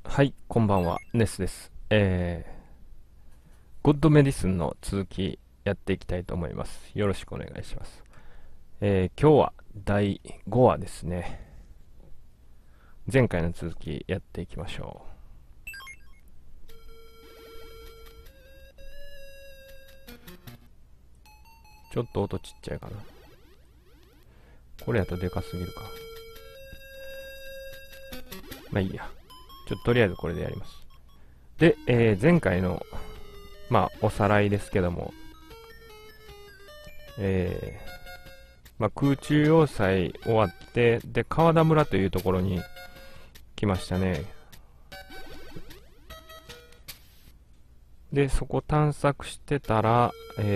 はい、こんばんは、ネスです。ゴッドメディスンの続きやっていきたいと思います。よろしくお願いします。今日は第5話ですね。前回の続きやっていきましょう。ちょっと音ちっちゃいかな。これやとでかすぎるか。まあいいや。とりあえずこれでやります。で、前回の、おさらいですけども、空中要塞終わって、で、川田村というところに来ましたね。で、そこ探索してたら、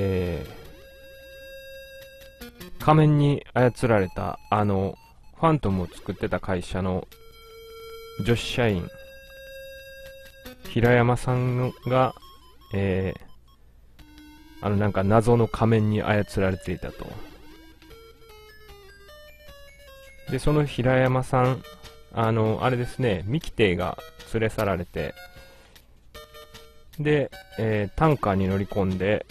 仮面に操られた、ファントムを作ってた会社の女子社員、平山さんが、なんか謎の仮面に操られていたと。で、その平山さん、あれですね、ミキテイが連れ去られて、で、タンカーに乗り込んで、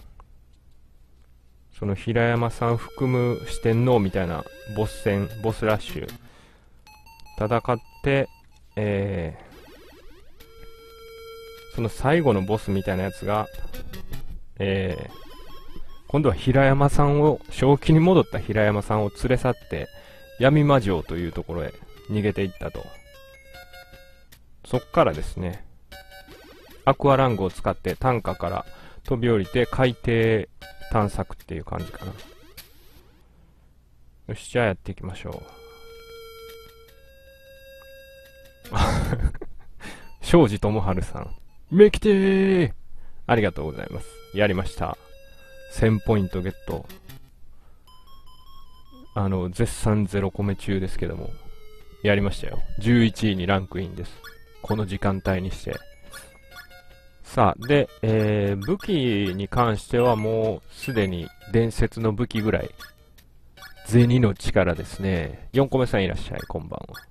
その平山さん含む四天王みたいなボス戦、ボスラッシュ、戦って、その最後のボスみたいなやつが、今度は平山さんを、正気に戻った平山さんを連れ去って、闇魔城というところへ逃げていったと。そっからですね、アクアラングを使ってタンカから飛び降りて海底探索っていう感じかな。よし、じゃあやっていきましょう。庄司智春さん。めきてー、ありがとうございます。やりました。1000ポイントゲット。絶賛0個目中ですけども、やりましたよ。11位にランクインです。この時間帯にして。さあ、で、武器に関してはもうすでに伝説の武器ぐらい。銭の力ですね。4個目さんいらっしゃい、こんばんは。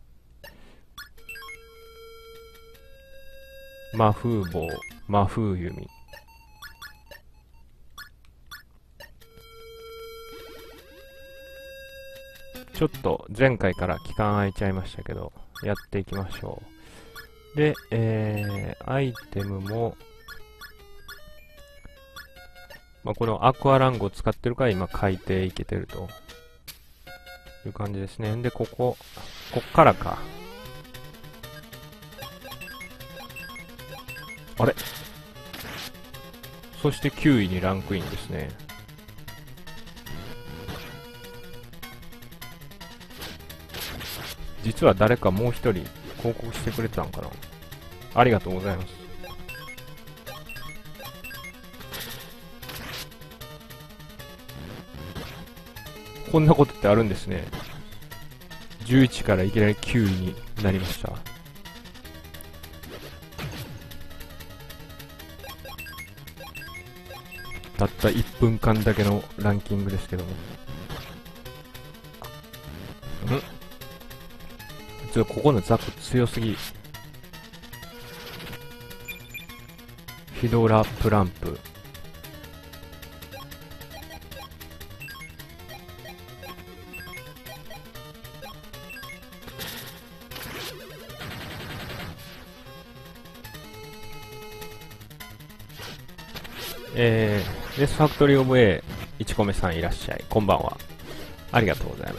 魔風棒、魔風弓。ちょっと前回から期間空いちゃいましたけど、やっていきましょう。で、アイテムも、このアクアラングを使ってるから今海底行けてるという感じですね。で、こっからか。あれ、そして9位にランクインですね。実は誰かもう一人広告してくれてたんかな。ありがとうございます。こんなことってあるんですね。11からいきなり9位になりました。たった1分間だけのランキングですけども。ここのザク強すぎ。ヒドラプランプ。レスファクトリーオブ A、1個目さんいらっしゃい。こんばんは。ありがとうございます。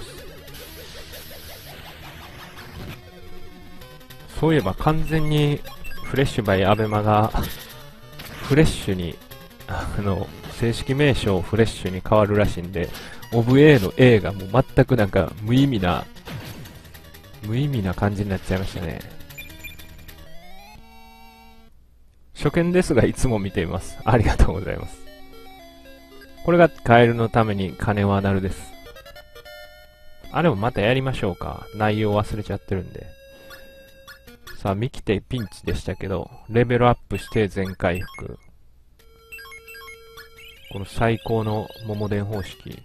そういえば完全にフレッシュバイアベマがフレッシュに、正式名称フレッシュに変わるらしいんで、オブ A の A がもう全くなんか無意味な感じになっちゃいましたね。初見ですがいつも見ています。ありがとうございます。これがカエルのために金はなるです。あれもまたやりましょうか。内容忘れちゃってるんで。さあ、ミキテピンチでしたけど、レベルアップして全回復。この最高の桃電方式。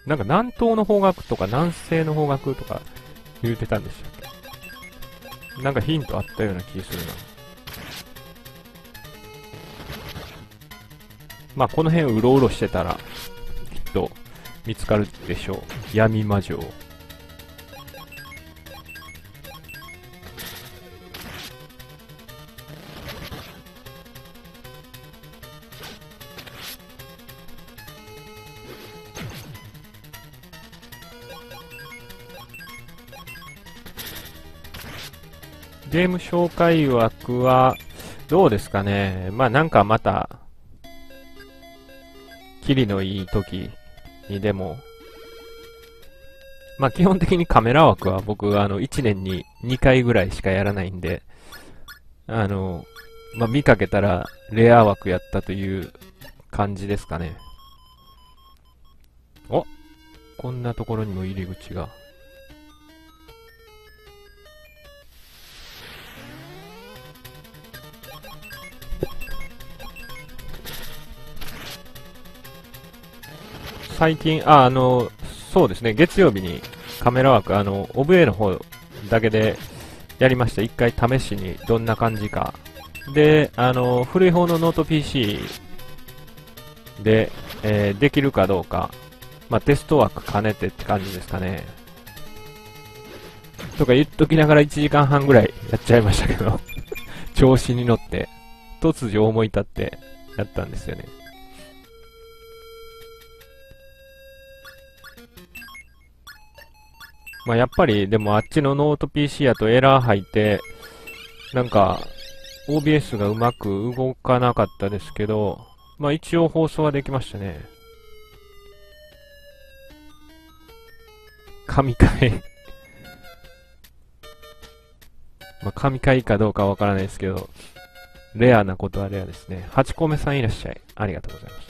なんか南東の方角とか南西の方角とか言うてたんでしたっけ？なんかヒントあったような気するな。まあこの辺うろうろしてたらきっと見つかるでしょう。闇魔女。ゲーム紹介枠はどうですかね。まあなんかまたキリのいい時にでも、まあ基本的にカメラ枠は僕1年に2回ぐらいしかやらないんで、まあ見かけたらレア枠やったという感じですかね。お、こんなところにも入り口が。最近、そうですね、月曜日にカメラワーク、オブ A の方だけでやりました。一回試しにどんな感じか。で、古い方のノート PC で、できるかどうか、まあ、テストワーク兼ねてって感じですかね。とか言っときながら1時間半ぐらいやっちゃいましたけど、調子に乗って、突如思い立ってやったんですよね。まあやっぱりでもあっちのノート PC やとエラー入って、なんか OBS がうまく動かなかったですけど、まあ一応放送はできましたね。神回まあ神回かどうかわからないですけど、レアなことはレアですね。8個目さんいらっしゃい。ありがとうございます。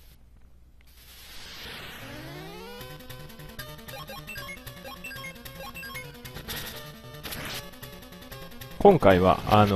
今回は、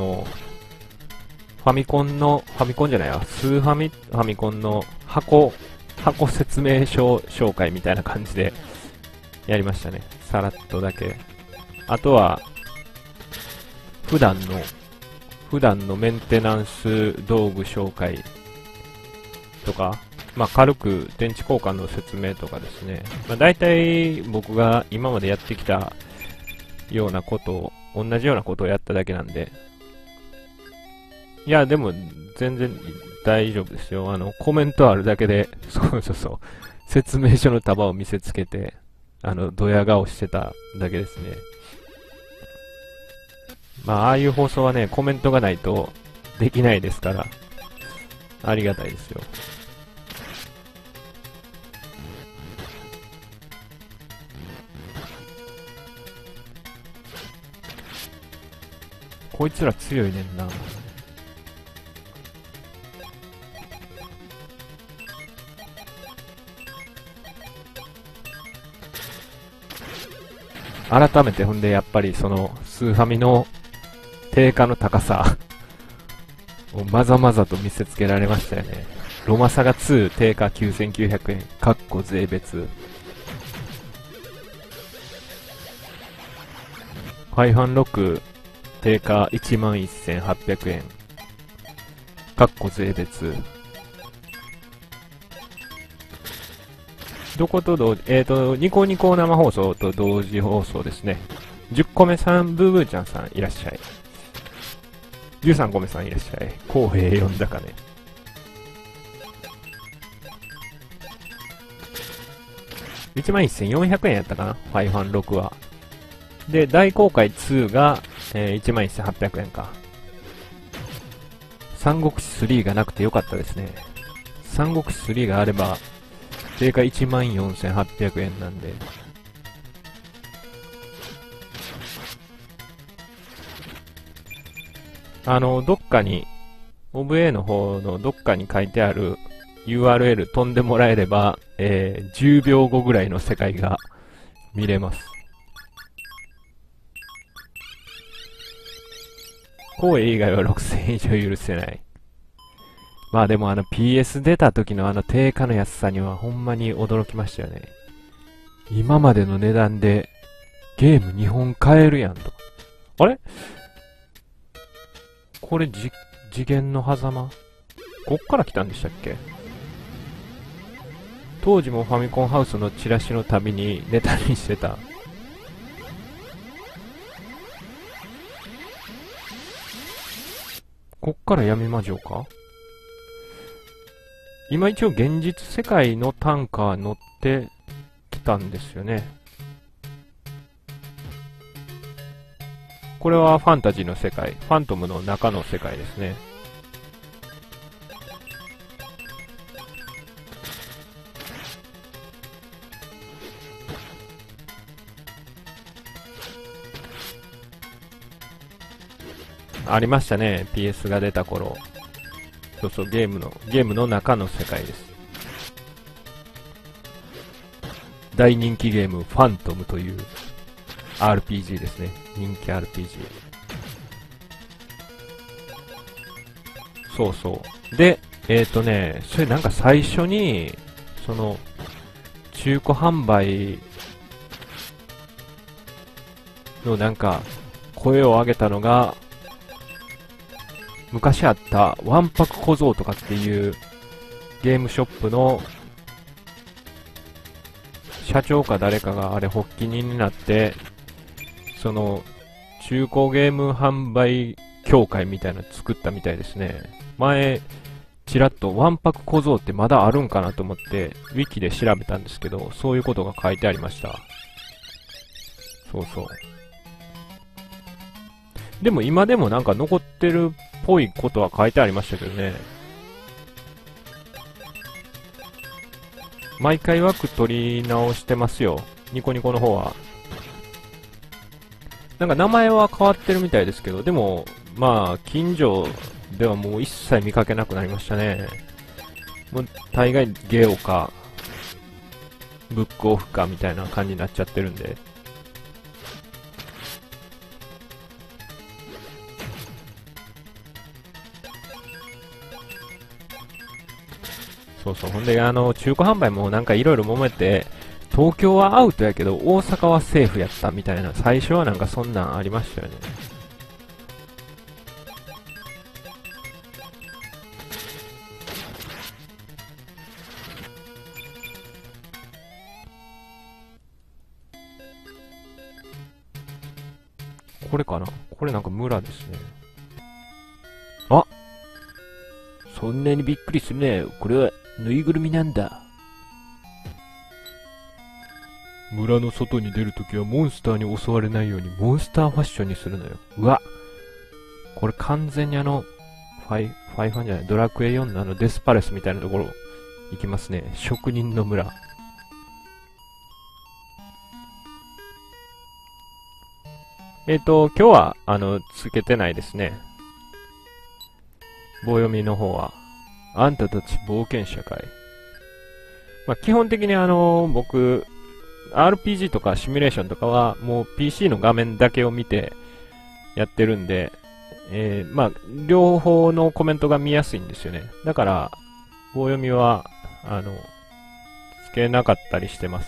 ファミコンじゃないわ、ファミコンの箱説明書紹介みたいな感じでやりましたね。さらっとだけ。あとは、普段のメンテナンス道具紹介とか、まあ軽く電池交換の説明とかですね。まあ大体僕が今までやってきたようなことを、同じようなことをやっただけなんで。いや、でも、全然大丈夫ですよ。コメントあるだけで、そうそうそう。説明書の束を見せつけて、ドヤ顔してただけですね。まあ、ああいう放送はね、コメントがないとできないですから、ありがたいですよ。こいつら強いねんな。改めてほんでやっぱりそのスーファミの定価の高さをまざまざと見せつけられましたよね。ロマサガ2定価9900円、かっこ税別。ファイファン6定価11,800円。かっこ税別。どことニコニコ生放送と同時放送ですね。10個目さん、ブーブーちゃんさんいらっしゃい。13個目さんいらっしゃい。公平読んだかね。11,400円やったかな、ファイファン6は。で、大公開2が、11,800円か。三国志3がなくてよかったですね。三国志3があれば、定価14,800円なんで。どっかに、オブ A の方のどっかに書いてある URL 飛んでもらえれば、10秒後ぐらいの世界が見れます。公営以外は6000円以上許せない。まあでもPS 出た時の定価の安さにはほんまに驚きましたよね。 今までの値段でゲーム2本買えるやんと。あれこれ次元の狭間こっから来たんでしたっけ？当時もファミコンハウスのチラシのたびにネタにしてた。こっから闇魔女か？今一応現実世界のタンカー乗ってきたんですよね。これはファンタジーの世界、ファントムの中の世界ですね。ありましたね、PS が出た頃。そうそう、ゲームの中の世界です。大人気ゲーム、ファントムという RPG ですね。人気 RPG。そうそう。で、それなんか最初に、その、中古販売のなんか、声を上げたのが、昔あったわんぱく小僧とかっていうゲームショップの社長か誰かがあれ発起人になって、その中古ゲーム販売協会みたいなの作ったみたいですね。前、ちらっとわんぱく小僧ってまだあるんかなと思ってウィキで調べたんですけど、そういうことが書いてありました。そうそう。でも今でもなんか残ってるっぽいことは書いてありましたけどね。毎回枠取り直してますよ。ニコニコの方は。なんか名前は変わってるみたいですけど、でも、まあ、近所ではもう一切見かけなくなりましたね。もう大概ゲオか、ブックオフかみたいな感じになっちゃってるんで。そうそう。ほんで、中古販売もなんかいろいろ揉めて、東京はアウトやけど、大阪はセーフやったみたいな、最初はなんかそんなんありましたよね。これかな？これなんか村ですね。あ、そんなにびっくりするね。これはぬいぐるみなんだ。村の外に出るときはモンスターに襲われないようにモンスターファッションにするのよ。うわ、これ完全にファイファンじゃない、ドラクエ4のデスパレスみたいなところ行きますね。職人の村。今日は、つけてないですね。棒読みの方は。あんたたち冒険者かい。まあ、基本的に僕、RPG とかシミュレーションとかは、もう PC の画面だけを見てやってるんで、まあ、両方のコメントが見やすいんですよね。だから、棒読みは、つけなかったりしてます。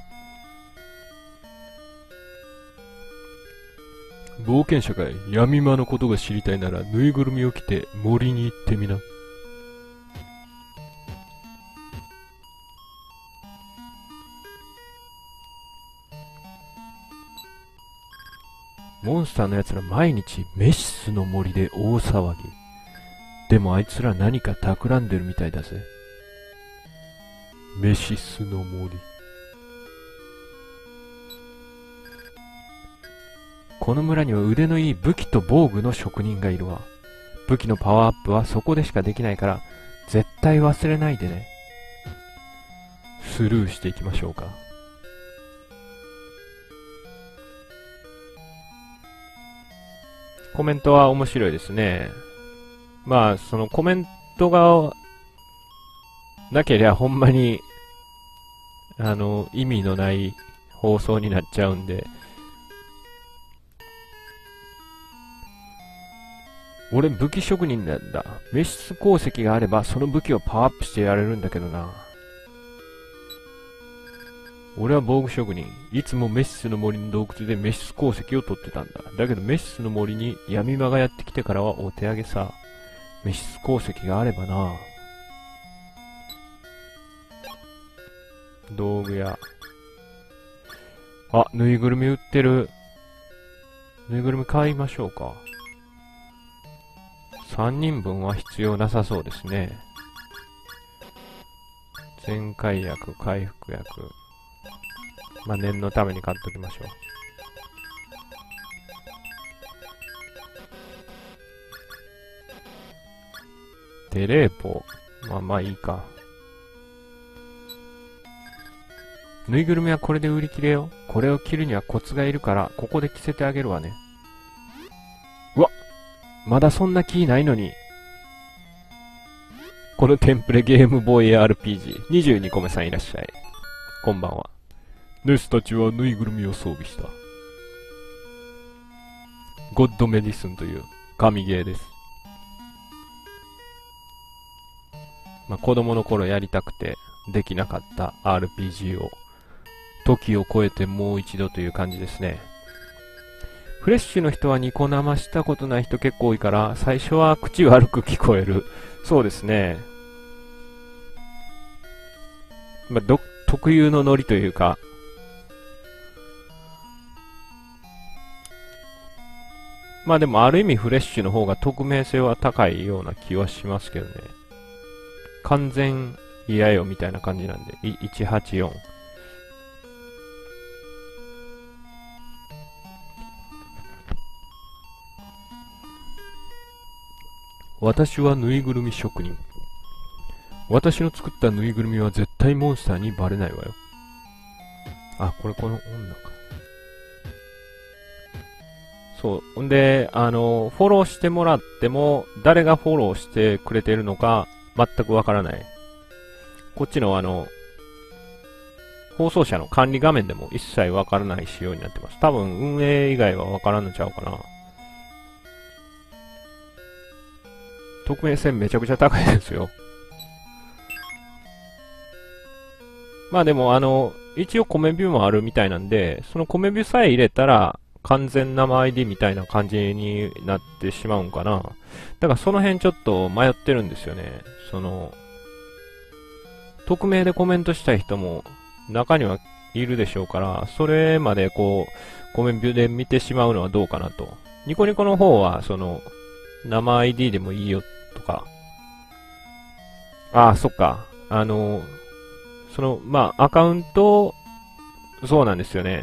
冒険者かい。闇間のことが知りたいなら、ぬいぐるみを着て森に行ってみな。モンスターの奴ら毎日メシスの森で大騒ぎ。でもあいつら何か企んでるみたいだぜ。メシスの森。この村には腕のいい武器と防具の職人がいるわ。武器のパワーアップはそこでしかできないから、絶対忘れないでね。スルーしていきましょうか。コメントは面白いですね。まあ、そのコメントがなけりゃほんまに、意味のない放送になっちゃうんで、俺武器職人なんだ。滅出鉱石があればその武器をパワーアップしてやれるんだけどな。 俺は防具職人。いつもメシスの森の洞窟でメシス鉱石を取ってたんだ。だけどメシスの森に闇魔がやってきてからはお手上げさ。メシス鉱石があればな。道具屋。あ、ぬいぐるみ売ってる。ぬいぐるみ買いましょうか。3人分は必要なさそうですね。全開薬、回復薬。まあ、念のために買っときましょう。テレーポ。まあいいか。ぬいぐるみはこれで売り切れよ。これを着るにはコツがいるから、ここで着せてあげるわね。うわ、まだそんな気ないのに。このテンプレゲームボーイ RPG22 個目さんいらっしゃい。こんばんは。ネスたちはぬいぐるみを装備した。ゴッドメディスンという神ゲーです。まあ、子供の頃やりたくてできなかった RPG を時を超えてもう一度という感じですね。フレッシュの人はニコ生したことない人結構多いから最初は口悪く聞こえる。そうですね。まあ、特有のノリというか、まあでもある意味フレッシュの方が匿名性は高いような気はしますけどね。完全嫌よみたいな感じなんで、184。私はぬいぐるみ職人。私の作ったぬいぐるみは絶対モンスターにバレないわよ。あ、この女か。そう。んで、フォローしてもらっても、誰がフォローしてくれているのか、全くわからない。こっちの放送者の管理画面でも一切わからない仕様になってます。多分、運営以外はわからんのちゃうかな。匿名性めちゃくちゃ高いですよ。まあでも、一応コメビューもあるみたいなんで、そのコメビューさえ入れたら、完全生 ID みたいな感じになってしまうんかな。だからその辺ちょっと迷ってるんですよね。匿名でコメントしたい人も中にはいるでしょうから、それまでコメビューで見てしまうのはどうかなと。ニコニコの方は、生 ID でもいいよとか。ああ、そっか。まあ、アカウント、そうなんですよね。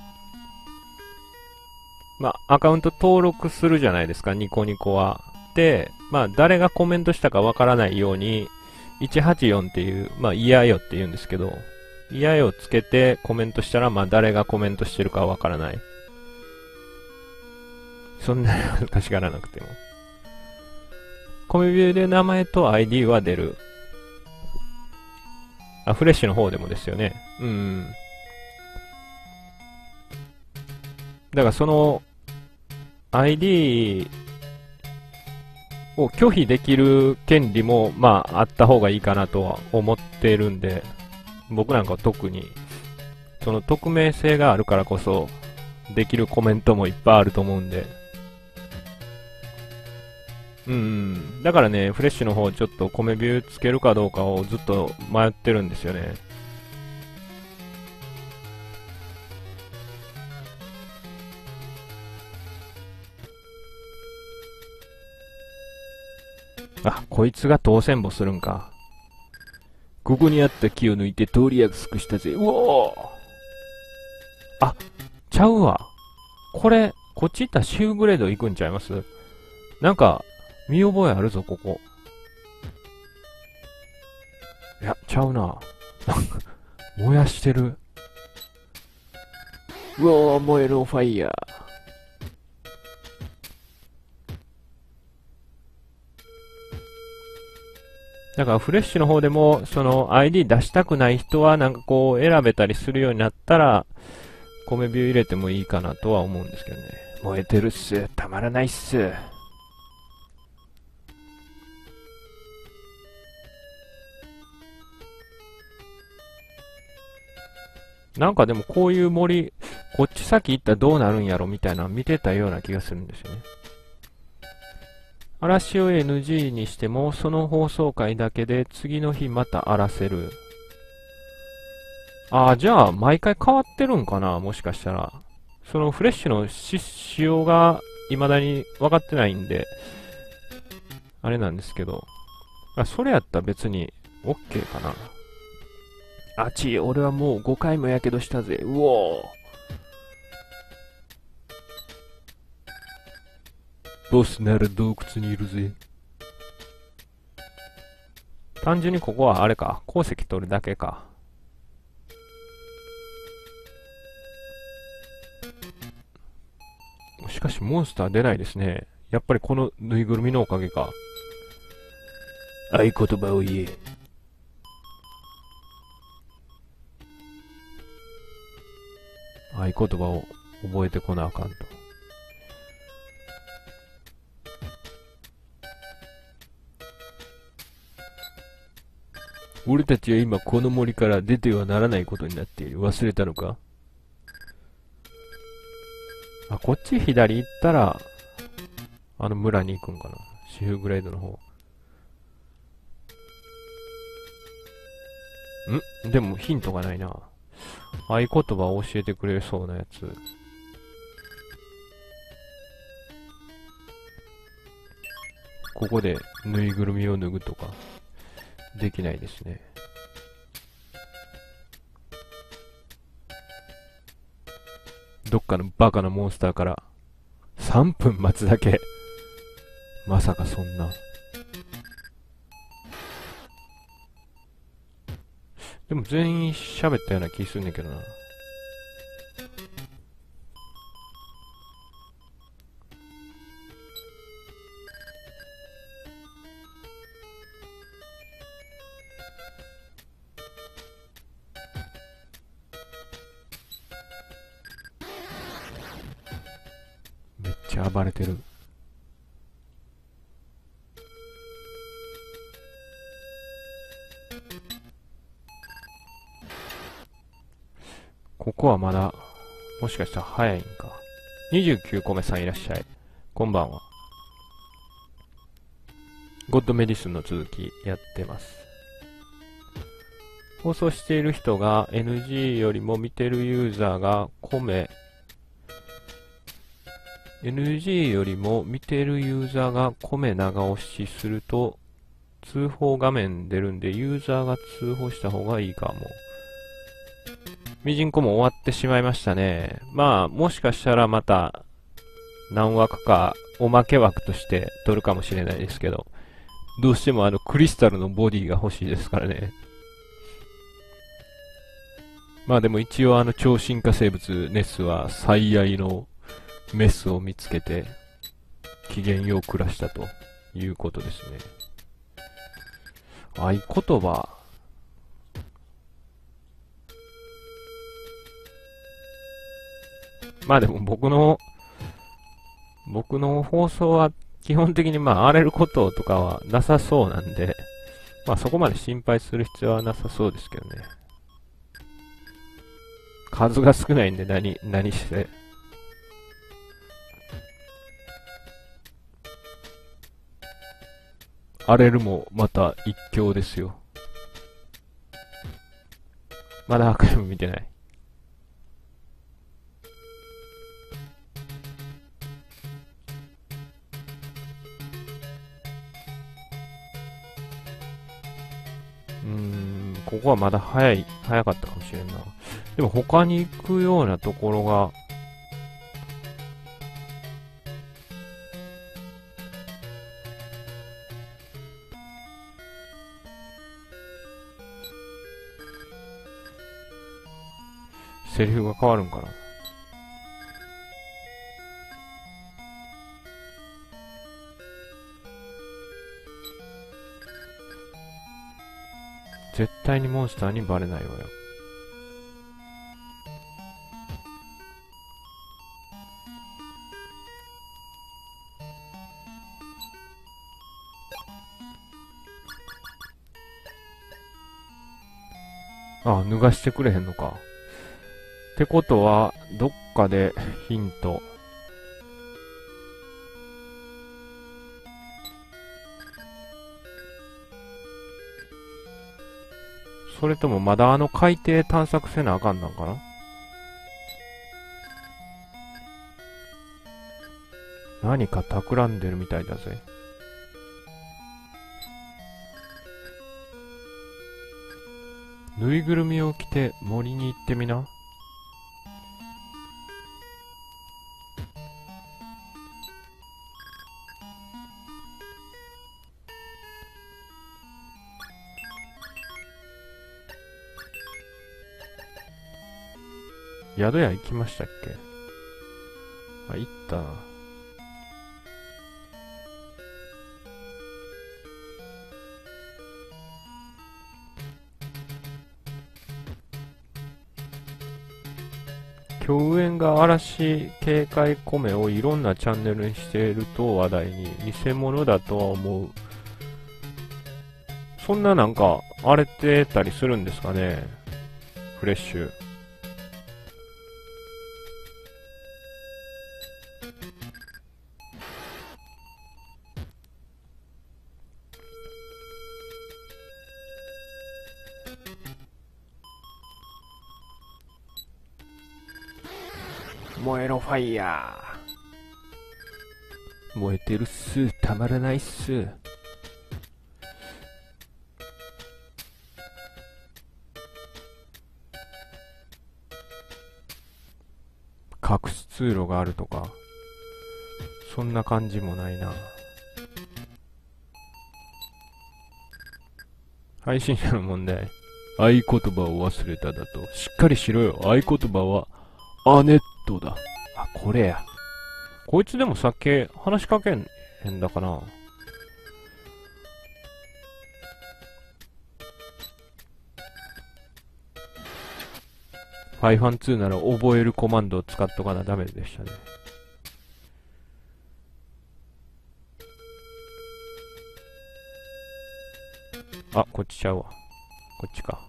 まあ、アカウント登録するじゃないですか、ニコニコは。で、まあ、誰がコメントしたかわからないように、184っていう、まあ、嫌よって言うんですけど、嫌よつけてコメントしたら、まあ、誰がコメントしてるかわからない。そんなに難しがらなくても。コメビューで名前と ID は出る。あ、フレッシュの方でもですよね。うん。だからID を拒否できる権利も、まあ、あった方がいいかなとは思ってるんで、僕なんかは特に、その匿名性があるからこそ、できるコメントもいっぱいあると思うんで。だからね、フレッシュの方ちょっとコメビューつけるかどうかをずっと迷ってるんですよね。あ、こいつが当選簿するんか。ここにあった木を抜いて通りやすくしたぜ。うおー、あ、ちゃうわ。これ、こっち行ったらシューグレード行くんちゃいます？なんか、見覚えあるぞ、ここ。いや、ちゃうな。燃やしてる。うおー、燃えるファイヤー。だからフレッシュの方でも、ID 出したくない人はなんか選べたりするようになったら、米ビュー入れてもいいかなとは思うんですけどね。燃えてるっす。たまらないっす。 なんかでもこういう森、こっち先行ったらどうなるんやろみたいなの見てたような気がするんですよね。荒らしを NG にしても、その放送回だけで次の日また荒らせる。ああ、じゃあ毎回変わってるんかな、もしかしたら。そのフレッシュの仕様が未だに分かってないんで、あれなんですけど。それやったら別に OK かな。あち、俺はもう5回もやけどしたぜ。うおー。ボスなら洞窟にいるぜ。単純にここはあれか。鉱石取るだけか。しかしモンスター出ないですね。やっぱりこのぬいぐるみのおかげか。合言葉を言え。合言葉を覚えてこなあかんと。俺たちは今この森から出てはならないことになっている。忘れたのか？こっち左行ったら、あの村に行くんかな。シフグレードの方。でもヒントがないな。合言葉を教えてくれそうなやつ。ここでぬいぐるみを脱ぐとか、できないですね。どっかのバカなモンスターから3分待つだけ。まさかそんな。でも全員喋ったような気するんだけどな。めっちゃ暴れてる。ここはまだ、もしかしたら早いんか。29個目さんいらっしゃい。こんばんは。ゴッドメディスンの続きやってます。放送している人が NG よりも見てるユーザーが米、NG よりも見てるユーザーが米長押しすると通報画面出るんでユーザーが通報した方がいいかも。ミジンコも終わってしまいましたね。まあ、もしかしたらまた何枠かおまけ枠として取るかもしれないですけど、どうしてもクリスタルのボディが欲しいですからね。まあでも一応超進化生物ネスは最愛のメスを見つけて機嫌よう暮らしたということですね。合言葉。まあでも僕の放送は基本的にまあ荒れることとかはなさそうなんで、まあそこまで心配する必要はなさそうですけどね。数が少ないんで何して。荒れるもまた一強ですよ。まだアーカイブ見てない。ここはまだ早かったかもしれんな。でも他に行くようなところが、セリフが変わるんかな。絶対にモンスターにバレないわよ。脱がしてくれへんのか。 てことは、どっかでヒント。それともまだ海底探索せなあかんなんかな。何か企んでるみたいだぜ。ぬいぐるみを着て森に行ってみな。宿屋行きましたっけ？あ、行ったな。共演が嵐警戒米をいろんなチャンネルにしていると話題に、偽物だとは思う。そんななんか荒れてたりするんですかね、フレッシュ。燃えろファイヤー。燃えてるっす。たまらないっす。隠し通路があるとか、そんな感じもないな。配信者の問題。合言葉を忘れただと。しっかりしろよ。合言葉はアネットだ。あ、これや。こいつでもさっき話しかけんへんだかな。ファイファン2なら覚えるコマンドを使っとかなダメでしたね。あ、こっちちゃうわ。こっちか。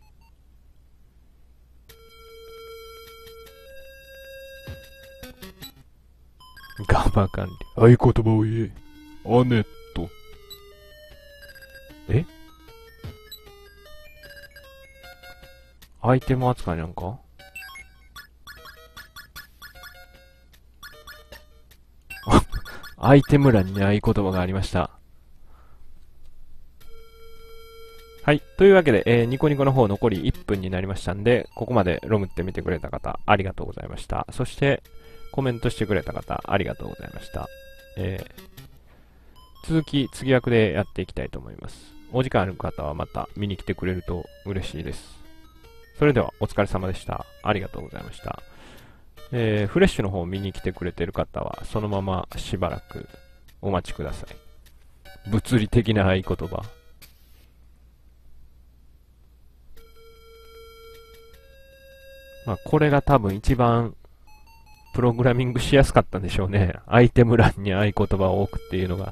ガバ管理。合言葉を言え。アネット。え？アイテム扱いなんか？アイテム欄に合言葉がありました。はい。というわけで、ニコニコの方残り1分になりましたんで、ここまでロムって見てくれた方、ありがとうございました。そして、コメントしてくれた方、ありがとうございました。続き、次役でやっていきたいと思います。お時間ある方はまた見に来てくれると嬉しいです。それでは、お疲れ様でした。ありがとうございました。フレッシュの方を見に来てくれてる方は、そのまましばらくお待ちください。物理的な合言葉。まあ、これが多分一番プログラミングしやすかったんでしょうね。アイテム欄に合言葉を置くっていうのが。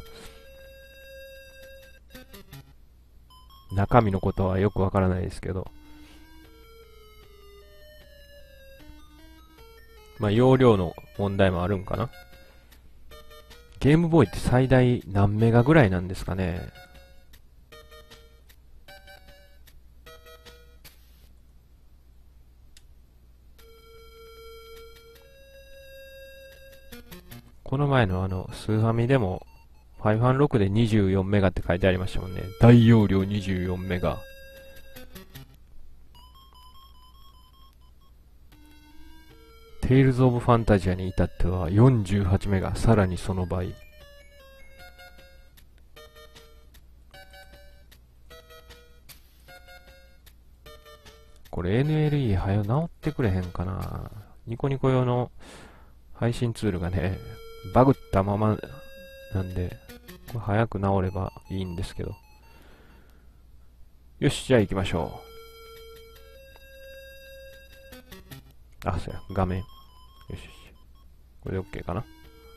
中身のことはよくわからないですけど。まあ、容量の問題もあるんかな。ゲームボーイって最大何メガぐらいなんですかね。この前のスーファミでも、ファイファン6で24メガって書いてありましたもんね。大容量24メガ。テイルズ・オブ・ファンタジアに至っては48メガ、さらにその倍。これ NLE はよ直ってくれへんかな。ニコニコ用の配信ツールがね、バグったままなんで、これ早く直ればいいんですけど。よし、じゃあ行きましょう。あ、そうや、画面。よしよし。これで OK かな。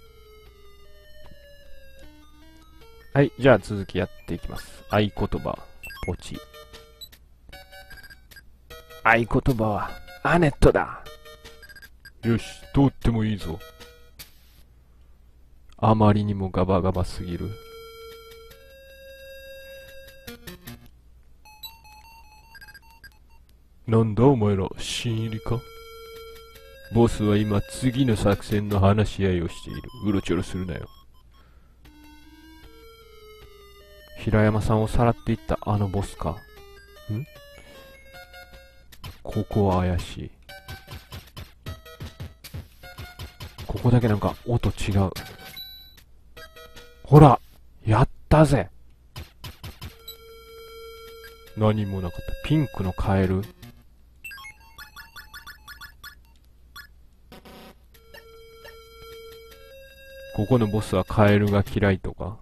はい、じゃあ続きやっていきます。合言葉、ポチ。合言葉は、アネットだ。 よし、通ってもいいぞ。あまりにもガバガバすぎる。なんだお前ら、新入りか？ボスは今次の作戦の話し合いをしている。うろちょろするなよ。平山さんをさらっていったあのボスか。ここは怪しい。ここだけなんか音違う。ほら、やったぜ。何もなかった。ピンクのカエル。ここのボスはカエルが嫌いとか。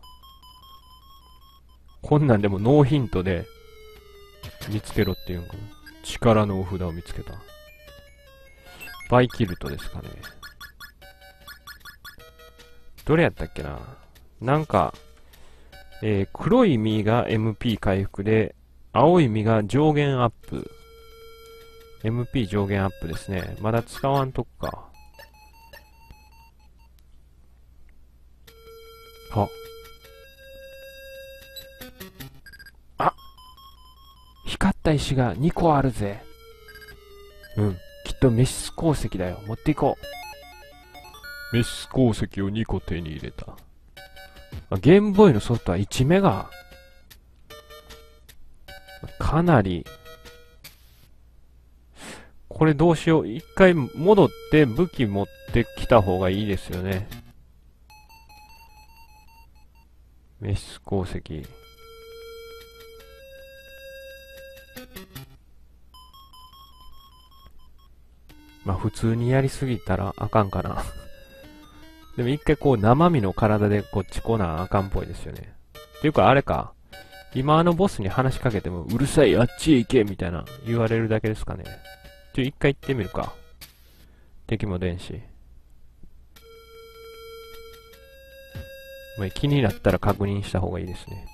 こんなんでもノーヒントで見つけろっていうんかな。力のお札を見つけた。バイキルトですかね。どれやったっけな。なんか、黒い実が MP 回復で、青い実が上限アップ。MP 上限アップですね。まだ使わんとこか。光った石が2個あるぜ。きっとメシス鉱石だよ。持っていこう。メシス鉱石を2個手に入れた。ゲームボーイのソフトは1メガ。かなり。これどうしよう。一回戻って武器持ってきた方がいいですよね。メシス鉱石。まあ普通にやりすぎたらあかんかな。でも一回こう生身の体でこっち来なあかんっぽいですよね。っていうかあれか。今ボスに話しかけてもうるさいあっちへ行けみたいな言われるだけですかね。一回行ってみるか。敵も出んし。まあ、気になったら確認した方がいいですね。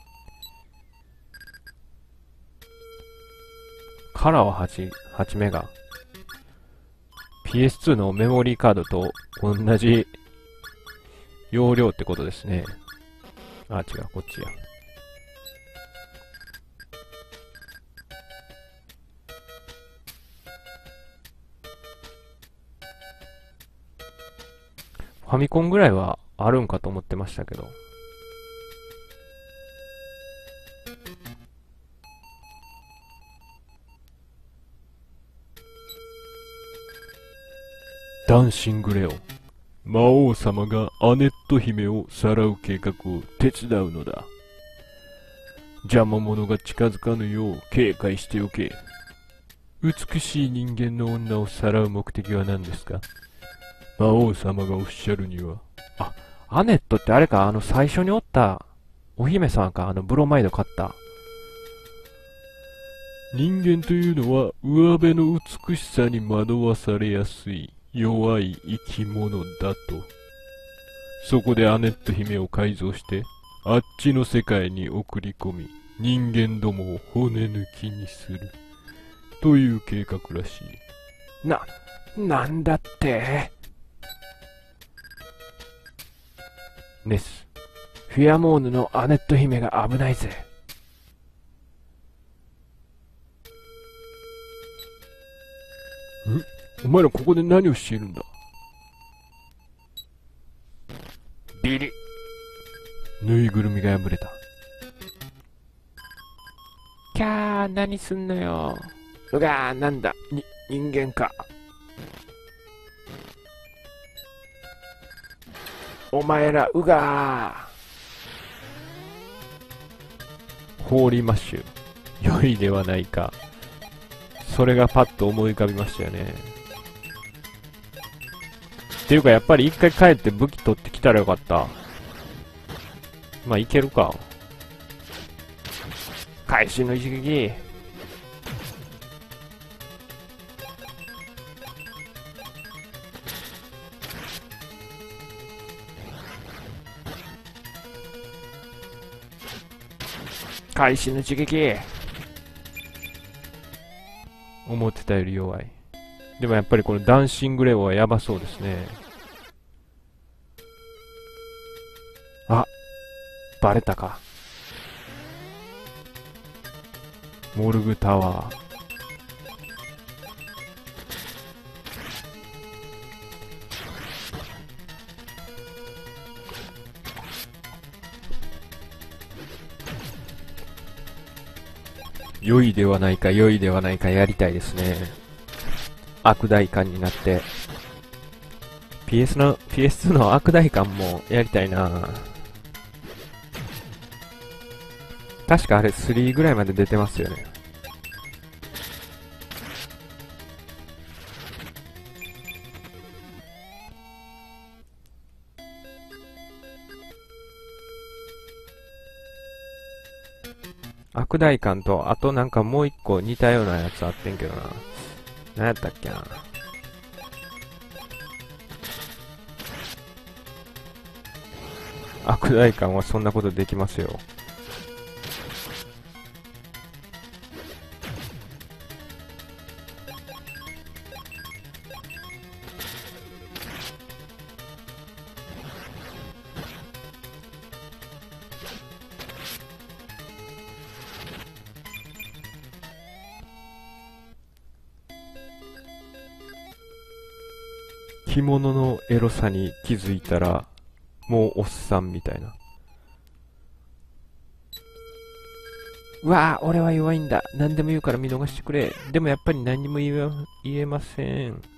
カラーは8メガ。PS2 のメモリーカードと同じ容量ってことですね。あ、違う、こっちや。ファミコンぐらいはあるんかと思ってましたけど。ダンシングレオン。魔王様がアネット姫をさらう計画を手伝うのだ。邪魔者が近づかぬよう警戒しておけ。美しい人間の女をさらう目的は何ですか？魔王様がおっしゃるには。あ、アネットってあれか、最初におったお姫様か、ブロマイド買った。人間というのは上辺の美しさに惑わされやすい弱い生き物だと。そこでアネット姫を改造してあっちの世界に送り込み人間どもを骨抜きにするという計画らしい。なんだって？ネス、フィアモーヌのアネット姫が危ないぜ。お前らここで何をしているんだ？ビリ。ぬいぐるみが破れた。キャー、何すんのよ。うがー、なんだ、人間か。お前ら、うがー。ホーリーマッシュ。良いではないか。それがパッと思い浮かびましたよね。っていうかやっぱり一回帰って武器取ってきたらよかった。まあいけるか。会心の一撃。会心の一撃。思ってたより弱い。 でもやっぱりこのダンシングレオはやばそうですね。あ、バレたか。モルグタワー。良いではないか、良いではないかやりたいですね。悪代官になって。PS2 の悪代官もやりたいな。確かあれ3ぐらいまで出てますよね。悪代官と、あとなんかもう一個似たようなやつあってんけどな。何やったっけな。悪代官はそんなことできますよ。着物のエロさに気づいたら、もうおっさんみたいな。うわぁ、俺は弱いんだ。何でも言うから見逃してくれ。でもやっぱり何にも言えません。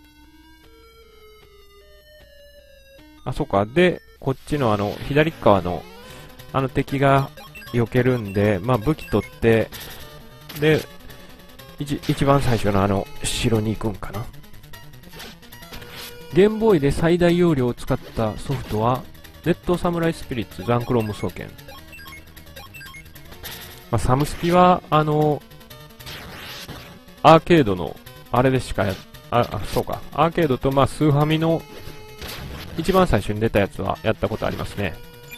あ、そうか。で、こっちの左側の、敵が避けるんで、まあ武器取って、で、一番最初の城に行くんかな。ゲームボーイで最大容量を使ったソフトは、レッドサムライスピリッツザンクロ無双剣。まあ、サムスピは、アーケードの、あれでしかそうか。アーケードと、まあ、スーファミの、一番最初に出たやつはやったことありますね。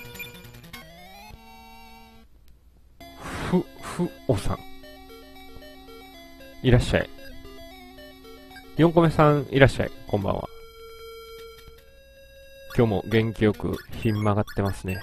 おさん。いらっしゃい。4個目さん、いらっしゃい。こんばんは。今日も元気よく、ひん曲がってますね。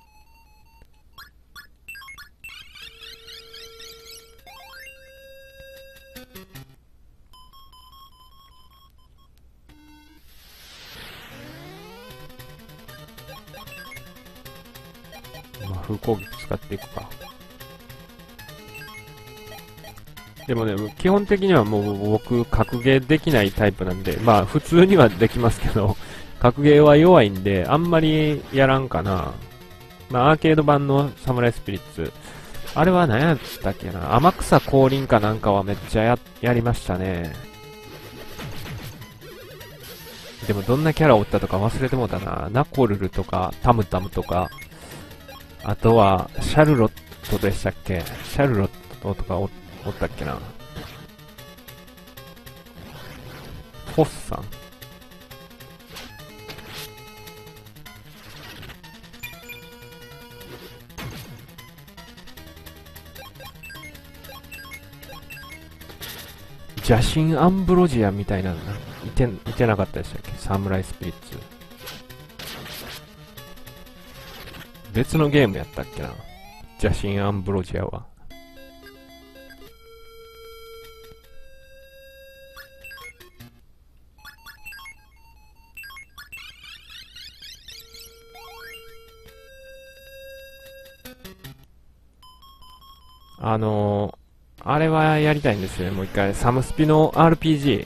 風攻撃使っていくか。でもね、基本的にはもう僕、格ゲーできないタイプなんで、まあ普通にはできますけど、格ゲーは弱いんで、あんまりやらんかな。まあアーケード版のサムライスピリッツ。あれは何やったっけな。天草降臨かなんかはめっちゃやりましたね。でもどんなキャラおったとか忘れてもうたな。ナコルルとか、タムタムとか、あとは、シャルロットでしたっけ？シャルロットとかおったっけな。フォッサン。邪神アンブロジアみたいなのいてなかったでしたっけ？サムライスピリッツ。別のゲームやったっけな。邪神アンブロジアは。あれはやりたいんですよね、もう一回。サムスピの RPG。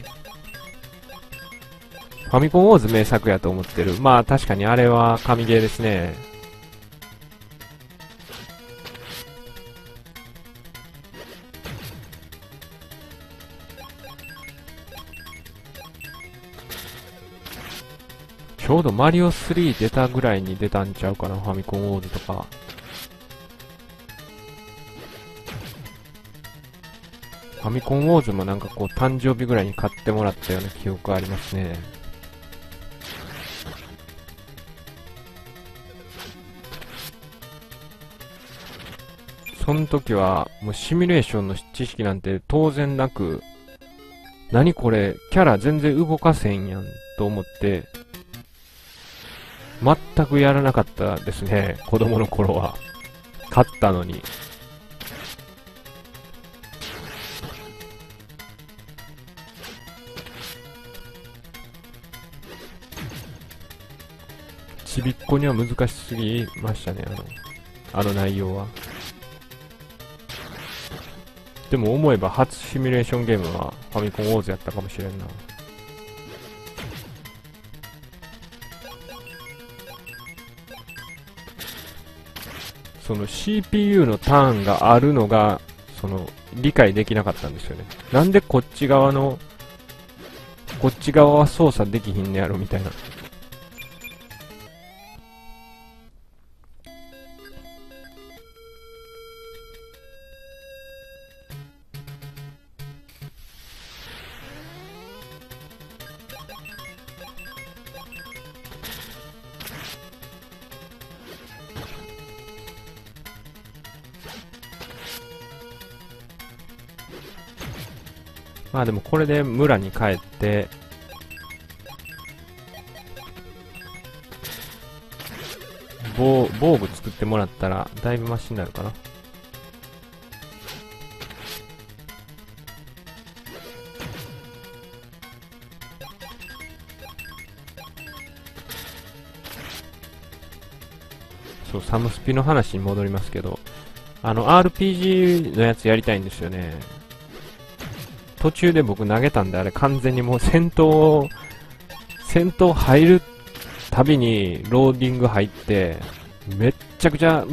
ファミコンウォーズ名作やと思ってる。まあ確かにあれは神ゲーですね。ちょうどマリオ3出たぐらいに出たんちゃうかな、ファミコンウォーズとか。ファミコンウォーズもなんかこう誕生日ぐらいに買ってもらったような記憶ありますね。その時はもうシミュレーションの知識なんて当然なく何これ、キャラ全然動かせんやんと思って、全くやらなかったですね、子供の頃は。勝ったのに。ちびっこには難しすぎましたね、あの内容は。でも思えば初シミュレーションゲームはファミコンウォーズやったかもしれんな。その CPU のターンがあるのが、理解できなかったんですよね。なんでこっち側は操作できひんねやろみたいな。まあでもこれで村に帰って、防具作ってもらったらだいぶマシになるかな。そう、サムスピの話に戻りますけど、RPG のやつやりたいんですよね。途中で僕投げたんで、あれ完全にもう戦闘入るたびにローディング入って、めっちゃくちゃ、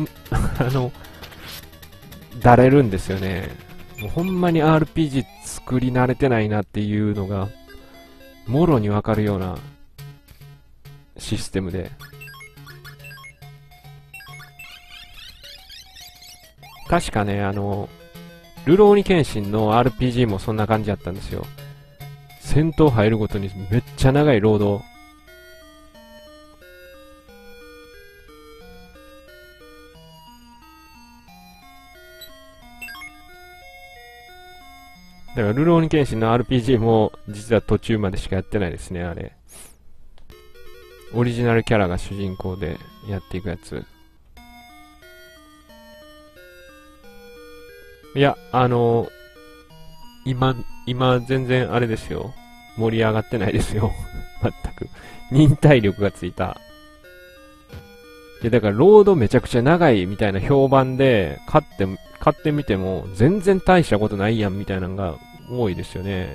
だれるんですよね。もうほんまに RPG 作り慣れてないなっていうのが、もろにわかるようなシステムで。確かね、ルローニケンシンの RPG もそんな感じだったんですよ。戦闘入るごとにめっちゃ長いロード。だからルローニケンシンの RPG も実は途中までしかやってないですね、あれ。オリジナルキャラが主人公でやっていくやつ。いや、今全然あれですよ。盛り上がってないですよ。全く。忍耐力がついた。いや、だからロードめちゃくちゃ長いみたいな評判で、買ってみても全然大したことないやんみたいなのが多いですよね。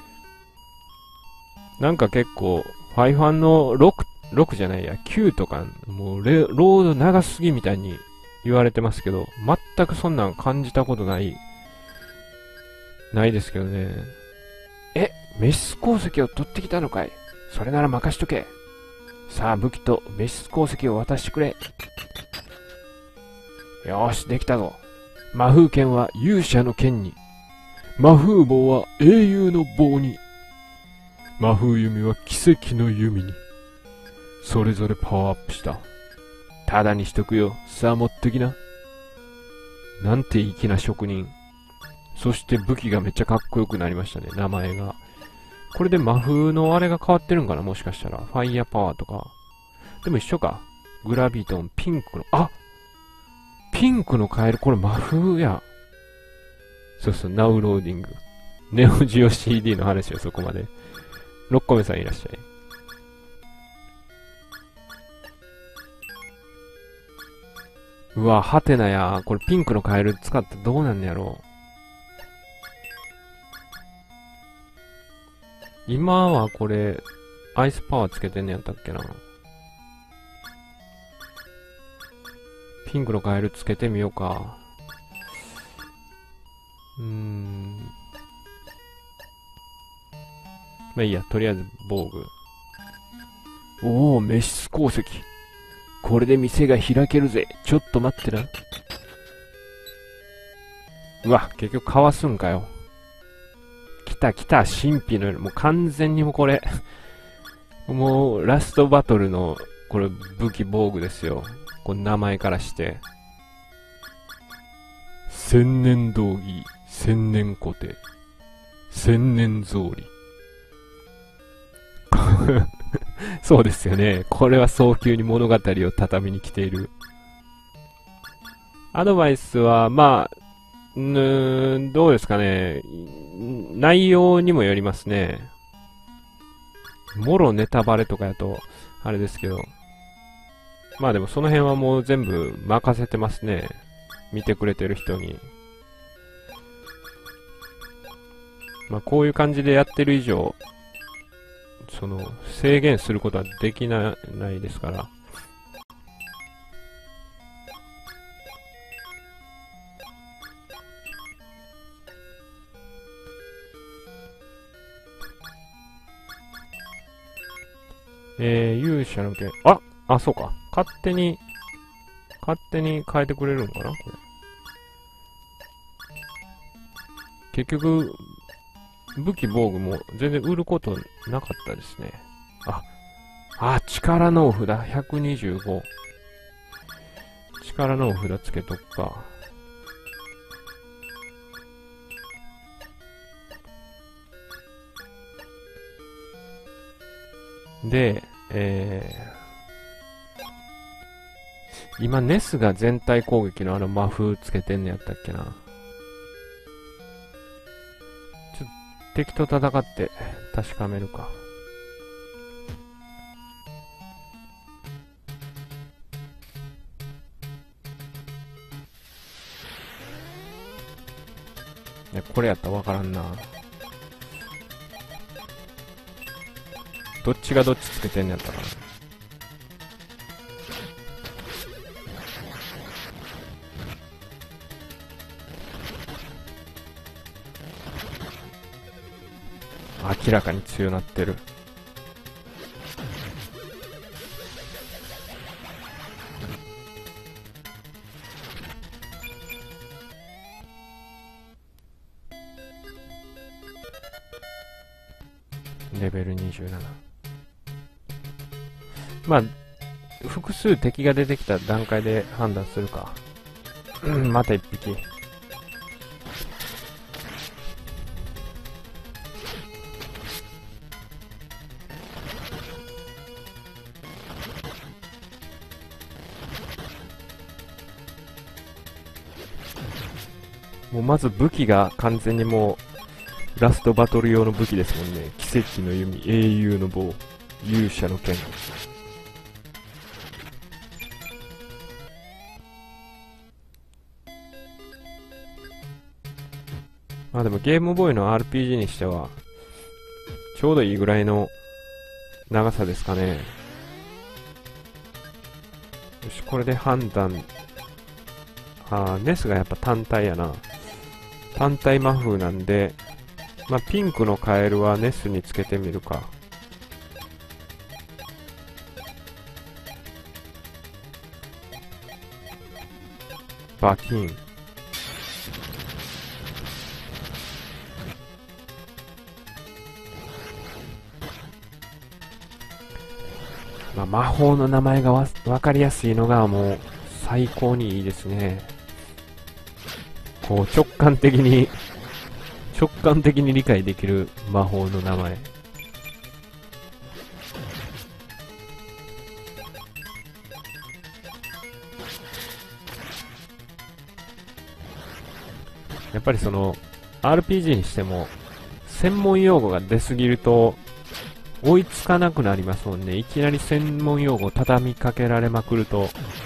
なんか結構、ファイファンの6じゃないや、9とか、もうロード長すぎみたいに言われてますけど、全くそんなん感じたことないですけどね。メシス鉱石を取ってきたのかい。それなら任しとけ。さあ武器とメシス鉱石を渡してくれ。よーし、できたぞ。魔風剣は勇者の剣に。魔風棒は英雄の棒に。魔風弓は奇跡の弓に。それぞれパワーアップした。ただにしとくよ。さあ持ってきな。なんて粋な職人。そして武器がめっちゃかっこよくなりましたね、名前が。これで魔風のあれが変わってるんかな、もしかしたら。ファイヤーパワーとか。でも一緒か。グラビトン、ピンクの、ピンクのカエル、これ魔風や。そうそう、ナウローディング。ネオジオ CD の話よ、そこまで。6個目さんいらっしゃい。うわ、ハテナや。これピンクのカエル使ってどうなんねやろう。今はこれ、アイスパワーつけてんねやったっけな。ピンクのカエルつけてみようか。まあいいや、とりあえず防具。おお、メシス鉱石。これで店が開けるぜ。ちょっと待ってな。うわ、結局かわすんかよ。来た、神秘のように、もう完全にもうこれ、もうラストバトルの、これ武器防具ですよ。この名前からして。千年道着、千年固定。 千年草履。そうですよね。これは早急に物語を畳みに来ている。アドバイスは、まあ、どうですかね。内容にもよりますね。もろネタバレとかやと、あれですけど。まあでもその辺はもう全部任せてますね。見てくれてる人に。まあこういう感じでやってる以上、制限することはできないですから。勇者の剣。そうか。勝手に変えてくれるのかなこれ。結局、武器防具も全然売ることなかったですね。力の札125。力の札つけとくか。で、今ネスが全体攻撃の魔風つけてんのやったっけな。敵と戦って確かめるか。いや、これやったらわからんな。どっちがどっちつけてんのやったかな。明らかに強なってる。レベル27。まあ複数敵が出てきた段階で判断するか。また一匹。もうまず武器が完全にもうラストバトル用の武器ですもんね。奇跡の弓、英雄の棒、勇者の剣。まあでもゲームボーイの RPG にしてはちょうどいいぐらいの長さですかね。よし、これで判断。ネスがやっぱ単体やな。単体魔風なんで、まあピンクのカエルはネスにつけてみるか。バキン。まあ、魔法の名前がわかりやすいのがもう最高にいいですね。こう直感的に理解できる魔法の名前。やっぱりRPG にしても専門用語が出すぎると追いつかなくなりますもんね。いきなり専門用語を畳みかけられまくると。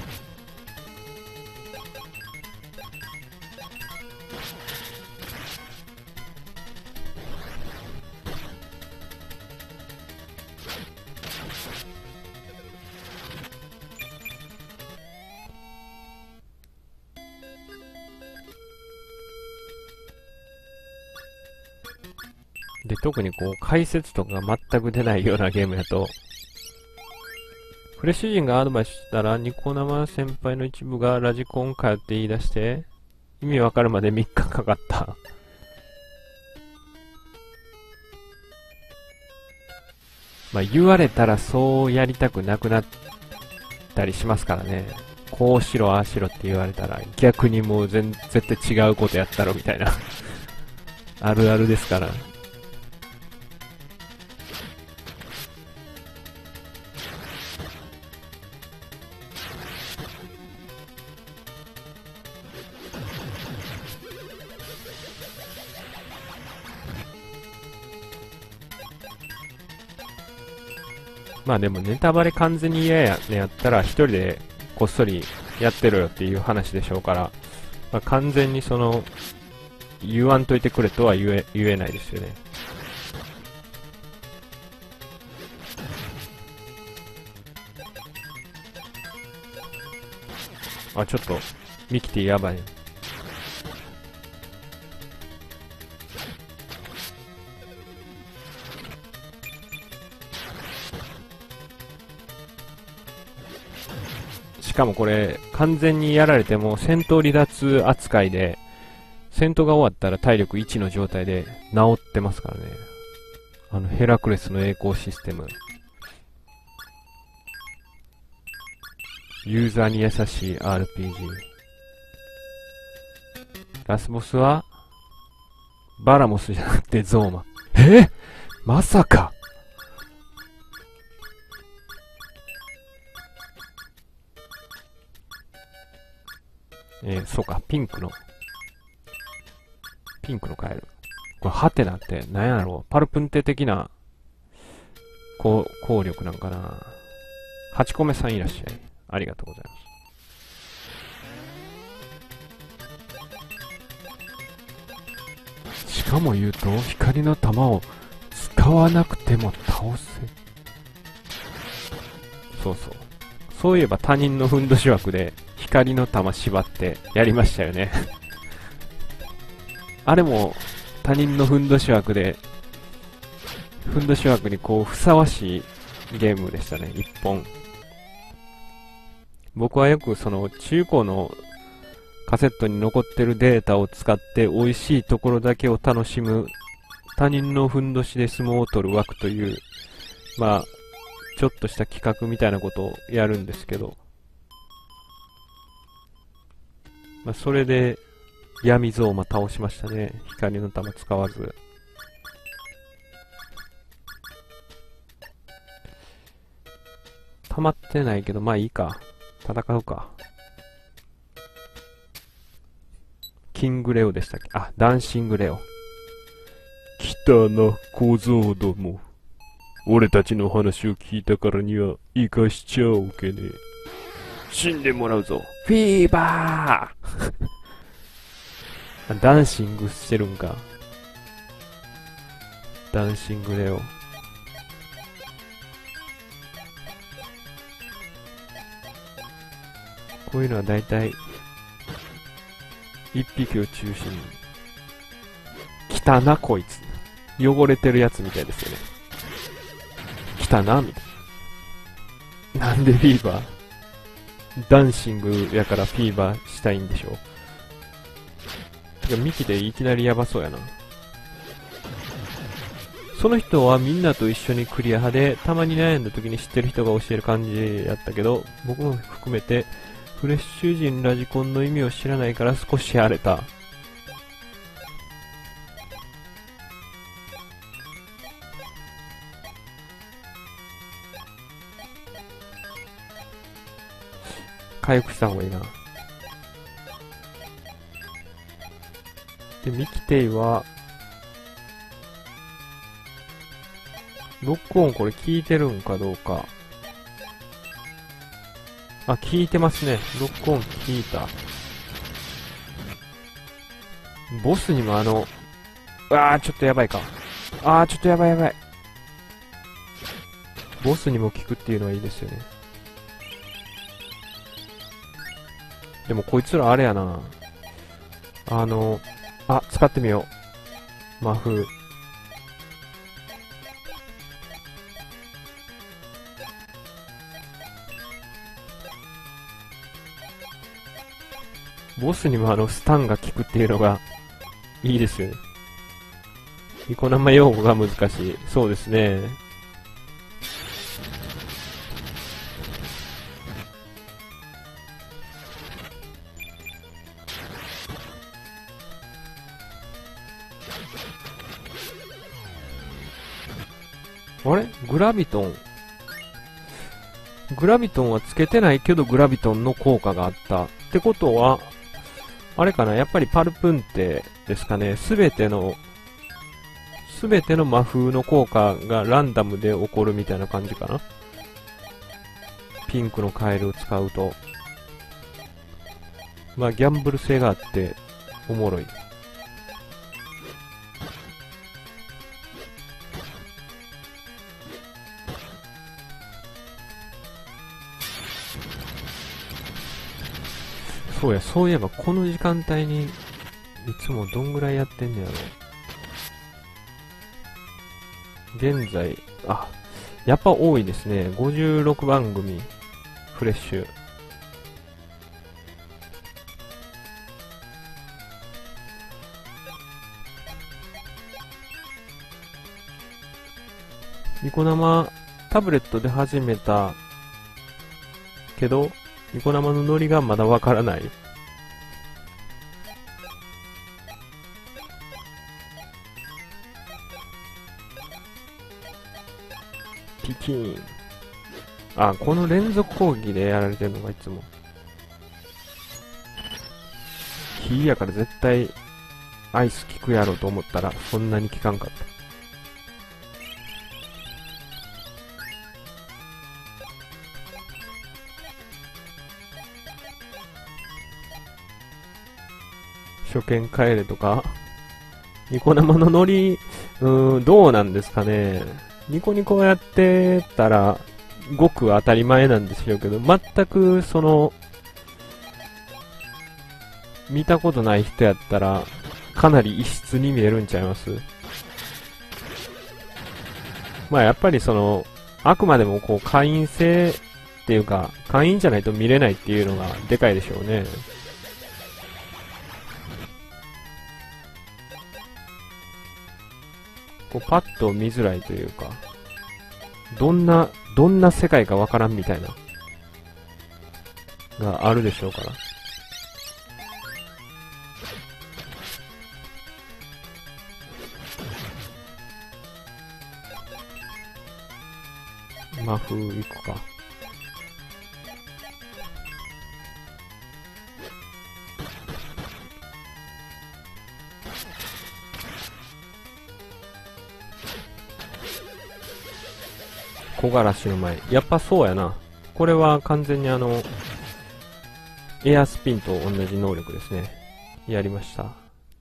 で、特に解説とかが全く出ないようなゲームやと、フレッシュ人がアドバイスしたら、ニコ生先輩の一部がラジコン通って言い出して、意味わかるまで3日かかった。まあ言われたらそうやりたくなくなったりしますからね。こうしろ、ああしろって言われたら、逆にもう絶対違うことやったろみたいな。あるあるですから。 まあでもネタバレ完全に嫌やねやったら一人でこっそりやってろよっていう話でしょうから、まあ、完全にその言わんといてくれとは言えないですよね。あ、ちょっとミキティやばい。しかもこれ完全にやられても戦闘離脱扱いで、戦闘が終わったら体力1の状態で治ってますからね。ヘラクレスの栄光システム。ユーザーに優しい RPG。ラスボスはバラモスじゃなくてゾーマ。まさか。そうか、ピンクのカエル。これ、ハテナって、なんやろう、パルプンテ的な、効力なんかな。8個目さんいらっしゃい。ありがとうございます。しかも言うと、光の玉を使わなくても倒せ。そうそう。そういえば他人のふんどし枠で、光の玉縛ってやりましたよね。あれも他人のふんどし枠で、ふんどし枠にこうふさわしいゲームでしたね、一本。僕はよくその中古のカセットに残ってるデータを使って美味しいところだけを楽しむ他人のふんどしで相撲を取る枠という、まあ、ちょっとした企画みたいなことをやるんですけど、まあ、それで闇ゾーマ倒しましたね。光の玉使わず。溜まってないけど、まあいいか。戦うか。キングレオでしたっけ？あ、ダンシングレオ。来たな、小僧ども。俺たちの話を聞いたからには生かしちゃおけねえ。死んでもらうぞ。フィーバーダンシングしてるんか。ダンシングレオ。こういうのはだいたい一匹を中心に。来たなこいつ。汚れてるやつみたいですよね。来たなみたいな。なんでフィーバー？ダンシングやからフィーバーしたいんでしょ。てかミキでいきなりやばそうやな。その人はみんなと一緒にクリア派で、たまに悩んだ時に知ってる人が教える感じやったけど、僕も含めてフレッシュ人ラジコンの意味を知らないから少し荒れた。回復した方がいいな。で、ミキテイは、ロックオンこれ効いてるんかどうか。あ、効いてますね。ロックオン効いた。ボスにもちょっとやばいか。ちょっとやばい。ボスにも効くっていうのはいいですよね。でもこいつらあれやな。使ってみよう。魔風。ボスにもスタンが効くっていうのがいいですよね。ニコ生用語が難しい。そうですね。あれグラビトンはつけてないけどグラビトンの効果があった。ってことは、あれかなやっぱりパルプンテですかね。すべての魔風の効果がランダムで起こるみたいな感じかな。 ピンクのカエルを使うと、まあギャンブル性があっておもろい。そういえばこの時間帯にいつもどんぐらいやってんねやろ。現在、やっぱ多いですね。56番組、フレッシュ。ニコ生タブレットで始めたけど、ニコ生のノリがまだわからない。ピキーン。この連続攻撃でやられてるのがいつも。火やから絶対アイス効くやろと思ったらそんなに効かんかった。初見帰れとかニコ生のノリ、どうなんですかね。ニコニコやってたら、ごく当たり前なんでしょうけど、全く見たことない人やったら、かなり異質に見えるんちゃいます？まあやっぱりあくまでも会員制っていうか、会員じゃないと見れないっていうのがでかいでしょうね。パッと見づらいというか、どんな世界かわからんみたいな、があるでしょうから。魔風いくか。木枯らしの前。やっぱそうやな。これは完全にエアスピンと同じ能力ですね。やりました。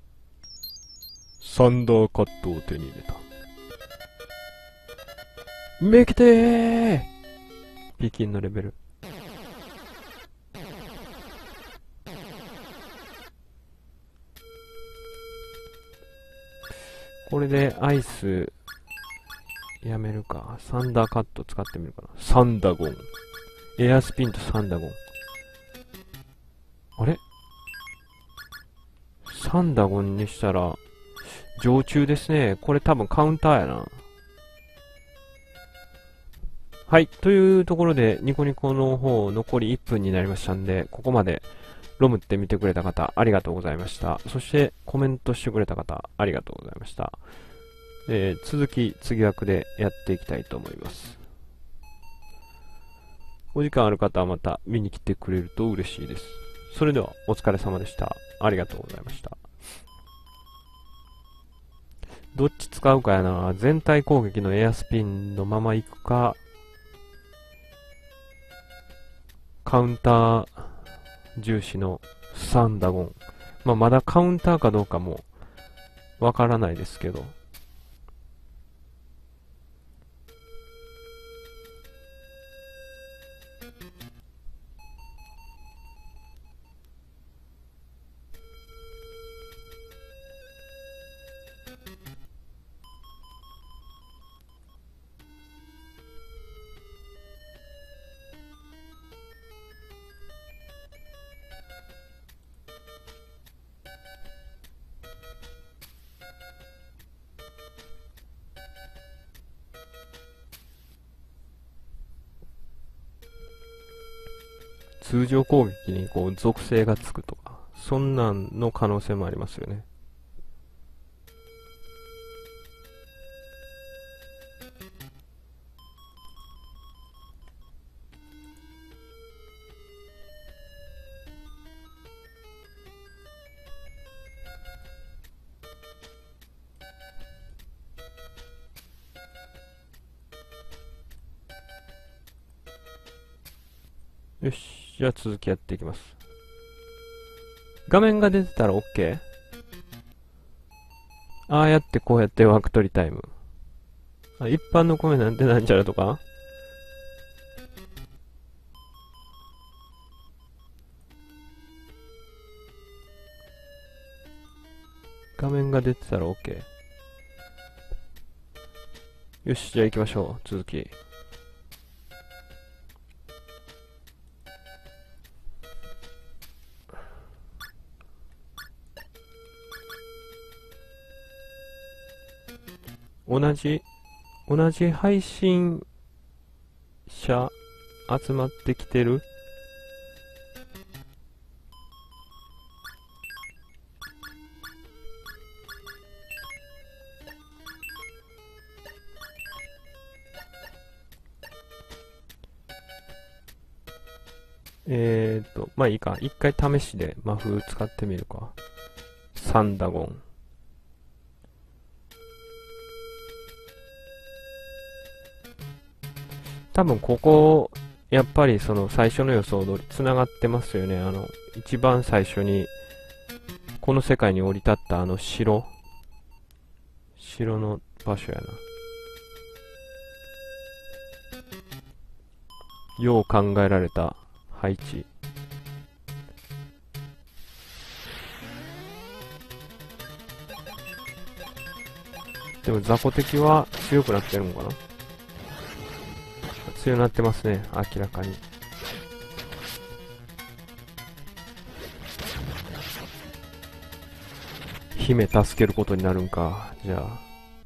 サンダーカットを手に入れた。めけてーピキンのレベル。これでアイス、やめるか。サンダーカット使ってみるかな。サンダゴン。エアスピンとサンダゴン。あれサンダゴンにしたら、常駐ですね。これ多分カウンターやな。はい。というところで、ニコニコの方、残り1分になりましたんで、ここまでロムって見てくれた方、ありがとうございました。そして、コメントしてくれた方、ありがとうございました。続き、次枠でやっていきたいと思います。お時間ある方はまた見に来てくれると嬉しいです。それでは、お疲れ様でした。ありがとうございました。どっち使うかやな。全体攻撃のエアスピンのまま行くか、カウンター重視のサンダゴン。まだカウンターかどうかもわからないですけど。通常攻撃に属性がつくとか、そんなんの可能性もありますよね。 よし、じゃあ続きやっていきます。画面が出てたら OK？ ああやってこうやって枠取りタイム。一般の米なんてなんちゃらとか画面が出てたら OK。よし、じゃあ行きましょう。続き。同じ配信者集まってきてる。まあいいか。一回試しで魔風使ってみるか。サンダゴン。多分ここ、やっぱりその最初の予想通り繋がってますよね。一番最初に、この世界に降り立った城の場所やな。よう考えられた配置。でも雑魚敵は強くなってるのかな。強くなってますね、明らかに。姫助けることになるんか、じゃあ。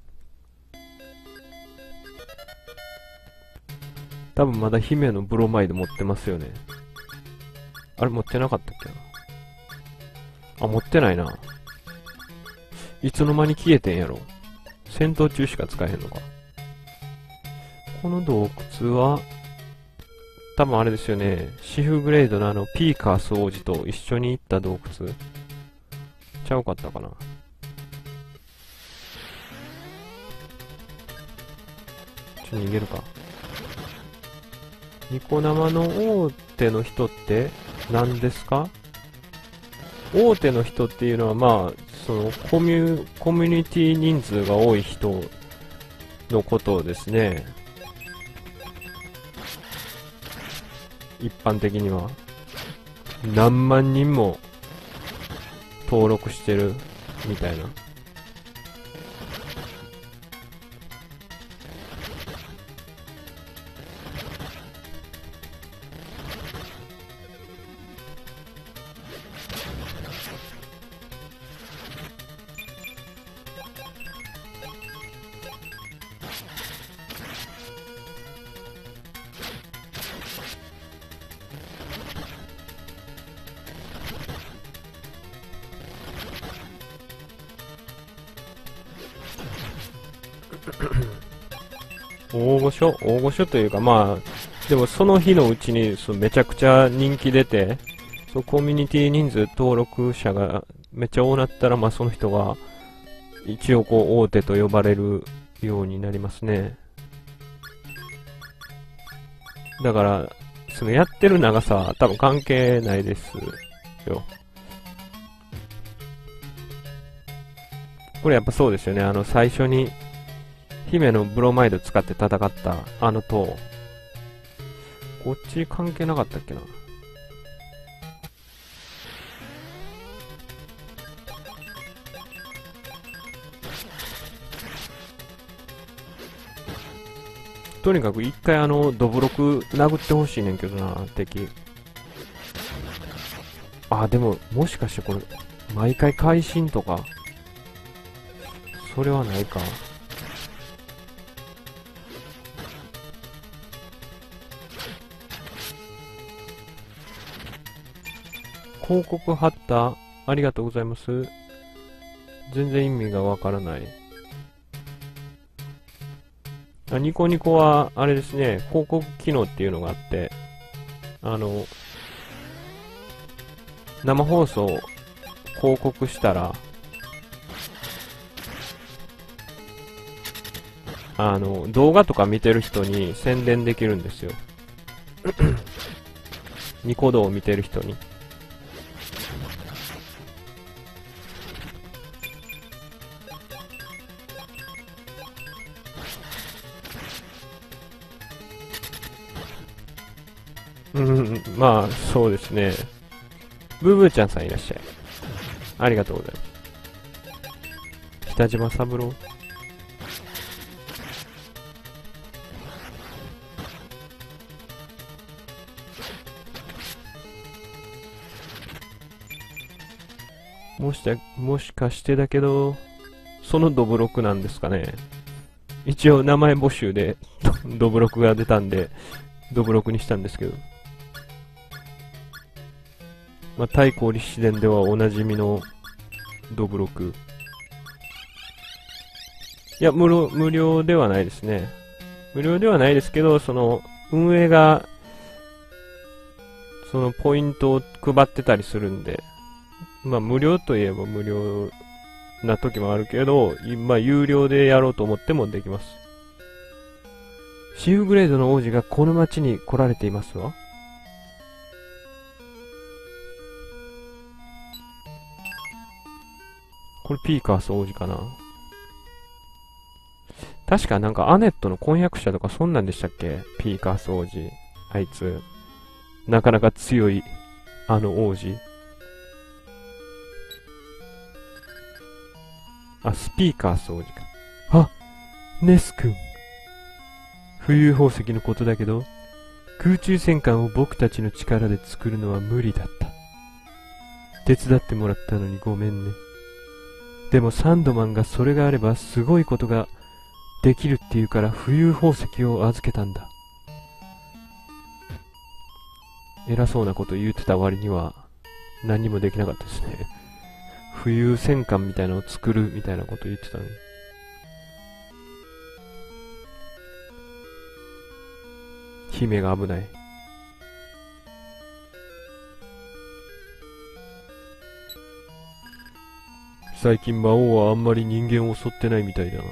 多分まだ姫のブロマイド持ってますよね。あれ持ってなかったっけな。あ、持ってないな。いつの間に消えてんやろ。戦闘中しか使えへんのか。この洞窟は、多分あれですよね。シフグレードのピーカース王子と一緒に行った洞窟ちゃうかったかな。逃げるか。ニコ生の大手の人って何ですか？大手の人っていうのはまあ、そのコミュニティ人数が多い人のことですね。一般的には。何万人も登録してるみたいな。大御所というか、まあ、でもその日のうちにめちゃくちゃ人気出て、コミュニティ人数登録者がめっちゃ多なったら、まあその人が一応こう大手と呼ばれるようになりますね。だから、そのやってる長さは多分関係ないですよ。これやっぱそうですよね。最初に姫のブロマイド使って戦った塔。こっち関係なかったっけな。とにかく一回ドブロク殴ってほしいねんけどな、敵。あ、でも、もしかしてこれ、毎回会心とか、それはないか。広告貼った？ありがとうございます。全然意味がわからない。ニコニコは、あれですね、広告機能っていうのがあって、生放送広告したら、動画とか見てる人に宣伝できるんですよ。 ニコ動を見てる人に。まあ、そうですね。ブーブーちゃんさんいらっしゃい。ありがとうございます。北島三郎。もしかしてだけど、そのドブロクなんですかね。一応名前募集でドブロクが出たんで、ドブロクにしたんですけど。まあ、太閤立志伝ではおなじみのドブロク。いや、無料ではないですね。無料ではないですけど、その、運営が、そのポイントを配ってたりするんで、まあ、無料といえば無料な時もあるけど、まあ、有料でやろうと思ってもできます。シフグレードの王子がこの町に来られていますわ。これピーカース王子かな。確かなんかアネットの婚約者とかそんなんでしたっけ、ピーカース王子。あいつ。なかなか強い、あの王子。あ、スピーカース王子か。あ、ネス君。浮遊宝石のことだけど、空中戦艦を僕たちの力で作るのは無理だった。手伝ってもらったのにごめんね。でもサンドマンがそれがあればすごいことができるっていうから浮遊宝石を預けたんだ。偉そうなこと言ってた割には何にもできなかったですね。浮遊戦艦みたいなのを作るみたいなこと言ってたのに。姫が危ない。最近魔王はあんまり人間を襲ってないみたいだな。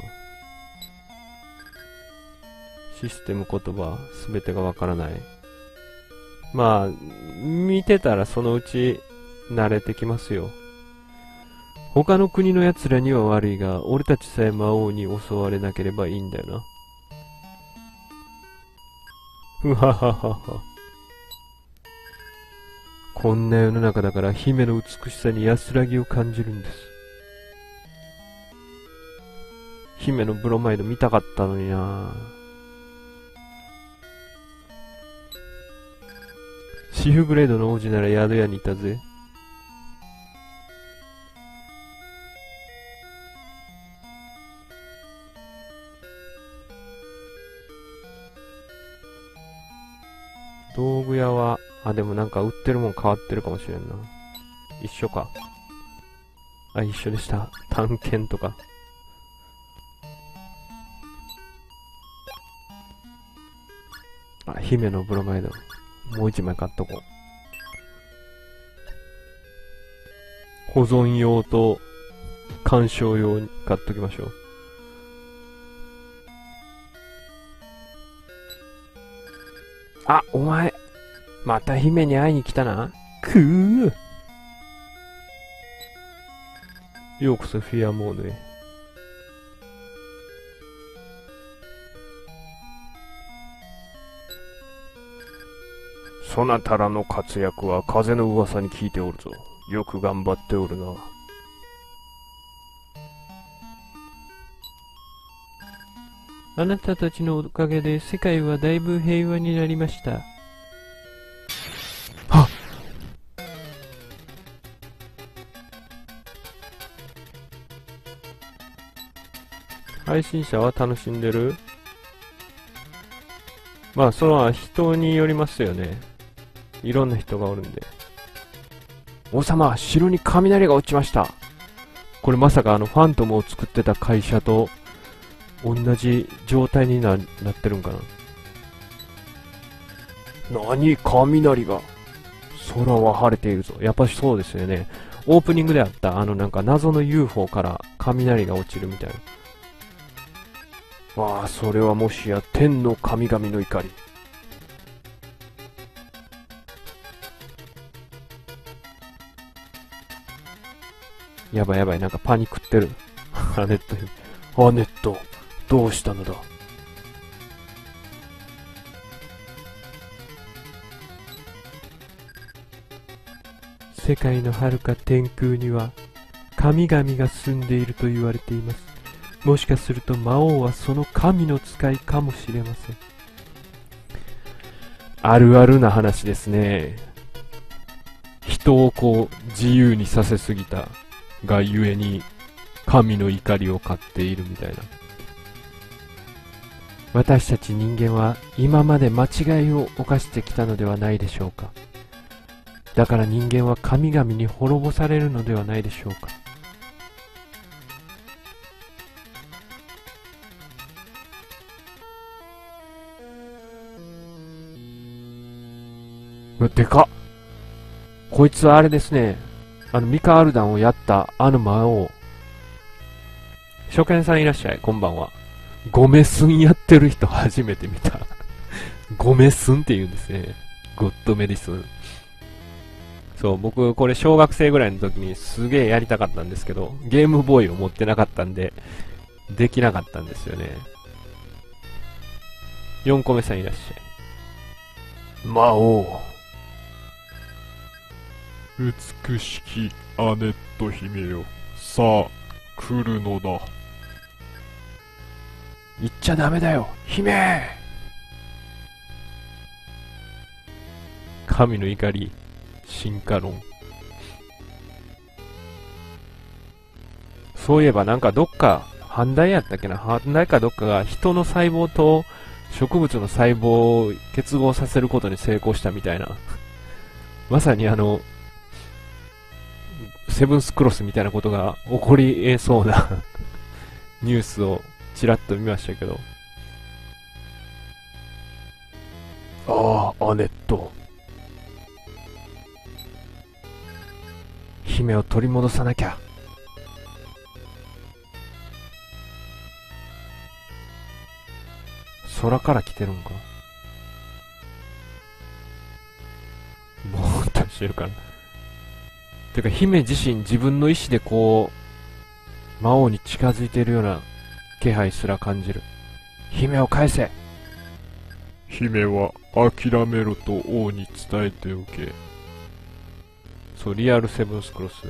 システム言葉すべてがわからない。まあ、見てたらそのうち慣れてきますよ。他の国の奴らには悪いが、俺たちさえ魔王に襲われなければいいんだよな。ふはははは。こんな世の中だから姫の美しさに安らぎを感じるんです。姫のブロマイド見たかったのにな。シフグレードの王子なら宿屋にいたぜ。道具屋は、あ、でもなんか売ってるもん変わってるかもしれんな。一緒か。あ、一緒でした。探検とか。あ、姫のブロマイド。もう一枚買っとこう。保存用と鑑賞用に買っときましょう。あ、お前、また姫に会いに来たな。くぅ。ようこそフィアモーヌへ。そなたらの活躍は風の噂に聞いておるぞ。よく頑張っておるな。あなたたちのおかげで世界はだいぶ平和になりました。はっ！配信者は楽しんでる？まあ、それは人によりますよね。いろんな人がおるんで。王様、城に雷が落ちました。これまさかファントムを作ってた会社と同じ状態になってるんかな。何？雷が。空は晴れているぞ。やっぱしそうですよね。オープニングであったなんか謎の UFO から雷が落ちるみたいな。ああ、それはもしや天の神々の怒り。 やばいやばい、なんかパニクってる。アネット、アネット、どうしたのだ。世界の遥か天空には神々が住んでいると言われています。もしかすると魔王はその神の使いかもしれません。あるあるな話ですね。人をこう自由にさせすぎたがゆえに神の怒りを買っているみたいな。私たち人間は今まで間違いを犯してきたのではないでしょうか。だから人間は神々に滅ぼされるのではないでしょうか。でかっ。こいつはあれですね。ミカ・アルダンをやった魔王。初見さんいらっしゃい、こんばんは。ゴメスンやってる人初めて見た。ゴメスンって言うんですね。ゴッドメディスン。そう、僕これ小学生ぐらいの時にすげえやりたかったんですけど、ゲームボーイを持ってなかったんで、できなかったんですよね。4個目さんいらっしゃい。魔王。 美しきアネット姫よ、さあ来るのだ。 言っちゃダメだよ、姫。神の怒り、進化論。そういえばなんかどっか反対やったっけな、反対かどっかが人の細胞と植物の細胞を結合させることに成功したみたいな。まさにセブンスクロスみたいなことが起こり得そうなニュースをちらっと見ましたけど。ああ、アネット。姫を取り戻さなきゃ。空から来てるんか。ぼーっとしてるから。てか姫自身自分の意志でこう魔王に近づいているような気配すら感じる。姫を返せ。 姫は諦めろと王に伝えておけ。 そう、リアルセブンスクロス。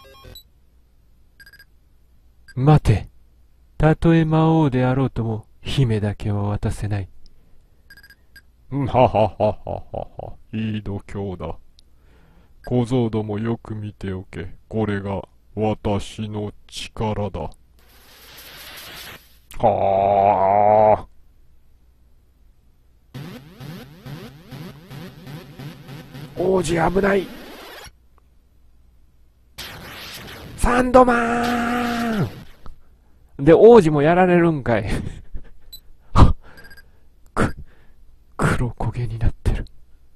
待て。たとえ魔王であろうとも姫だけは渡せない。 はははははは。いい度胸だ。小僧どもよく見ておけ。これが私の力だ。はあ。 王子危ない。サンドマーンで、王子もやられるんかい。黒焦げになってる。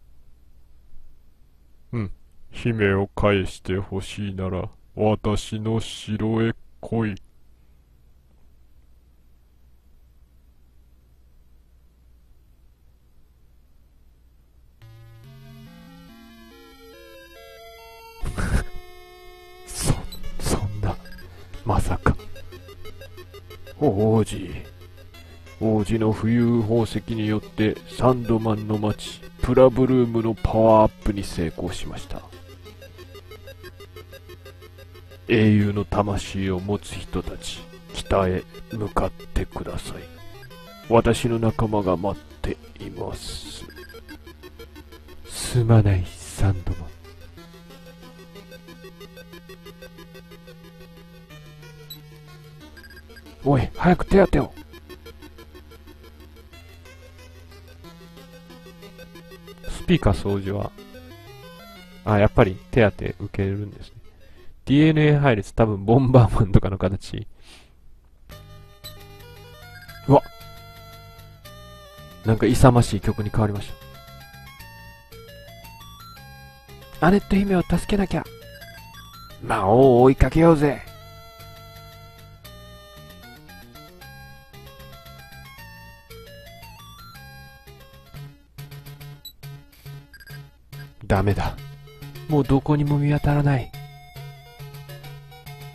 姫を返してほしいなら、私の城へ来い。 そんな、まさか。王子の浮遊宝石によってサンドマンの町、プラブルームのパワーアップに成功しました。英雄の魂を持つ人たち、北へ向かってください。私の仲間が待っています。すまない、サンドマン。おい、早く手当てを。スピーカー掃除は、やっぱり手当て受けるんですね。DNA 配列多分ボンバーマンとかの形。うわ、なんか勇ましい曲に変わりました。アネット姫を助けなきゃ。魔王を追いかけようぜ。ダメだ。もうどこにも見当たらない。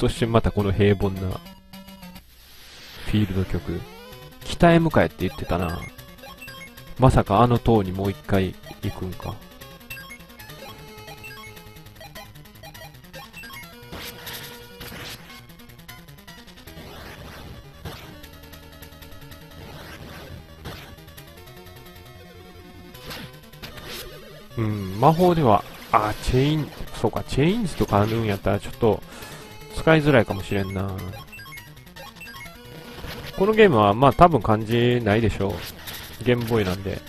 そしてまたこの平凡なフィールド局。北へ向かえって言ってたな。まさかあの塔にもう一回行くんか。うん、魔法では、チェイン、そうか、チェインズとかあるんやったらちょっと使いづらいかもしれんな。このゲームはまあ多分漢字ないでしょう。ゲームボーイなんで。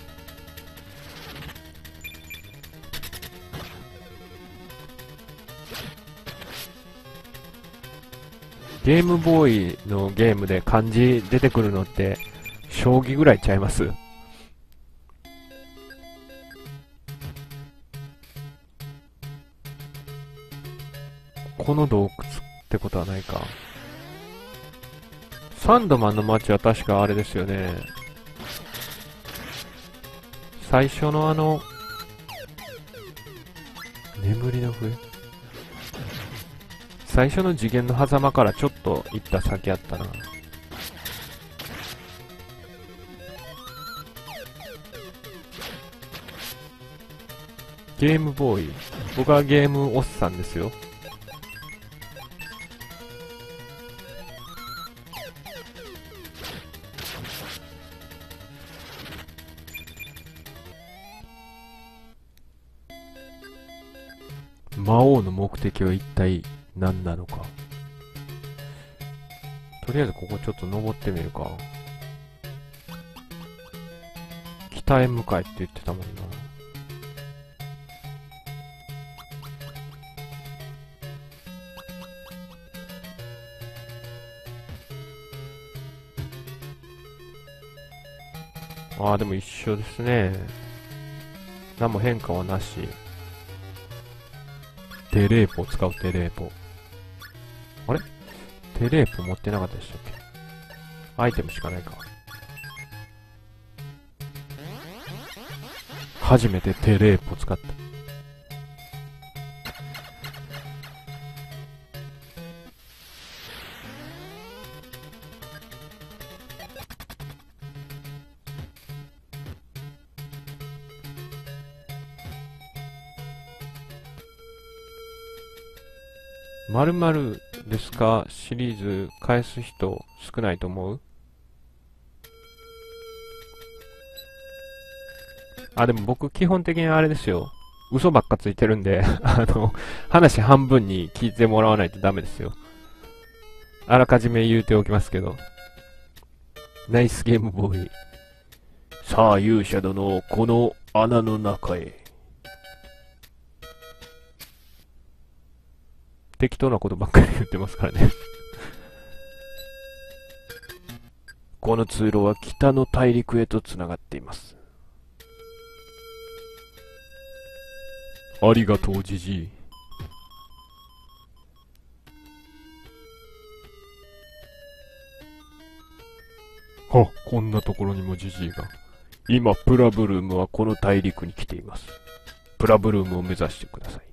ゲームボーイのゲームで漢字出てくるのって将棋ぐらいちゃいます？この洞窟ってことはないか。サンドマンの街は確かあれですよね。最初の眠りの笛？最初の次元の狭間からちょっと行った先あったな。ゲームボーイ。僕はゲームおっさんですよ。魔王の目的は一体何なのか。とりあえずここちょっと登ってみるか。北へ向かいって言ってたもんな。でも一緒ですね。何も変化はなし。テレーポ使うテレーポ。あれテレーポ持ってなかったでしたっけ？アイテムしかないか。初めてテレーポ使った。〇〇ですかシリーズ返す人少ないと思う？でも僕基本的にあれですよ。嘘ばっかついてるんで、話半分に聞いてもらわないとダメですよ。あらかじめ言うておきますけど。ナイスゲームボーイ。さあ勇者殿、この穴の中へ。適当なことばっかり言ってますからね。この通路は北の大陸へとつながっています。ありがとう、じじい。こんなところにもじじいが。今、プラブルームはこの大陸に来ています。プラブルームを目指してください。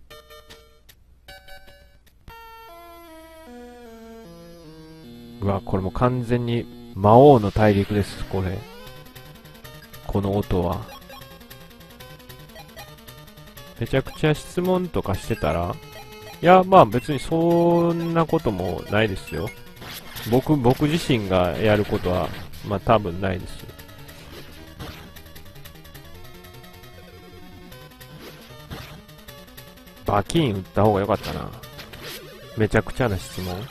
うわ、これも完全に魔王の大陸です、これ。この音は。めちゃくちゃ質問とかしてたら、いや、まあ別にそんなこともないですよ。僕自身がやることは、まあ多分ないですよ。バキーン打った方が良かったな。めちゃくちゃな質問。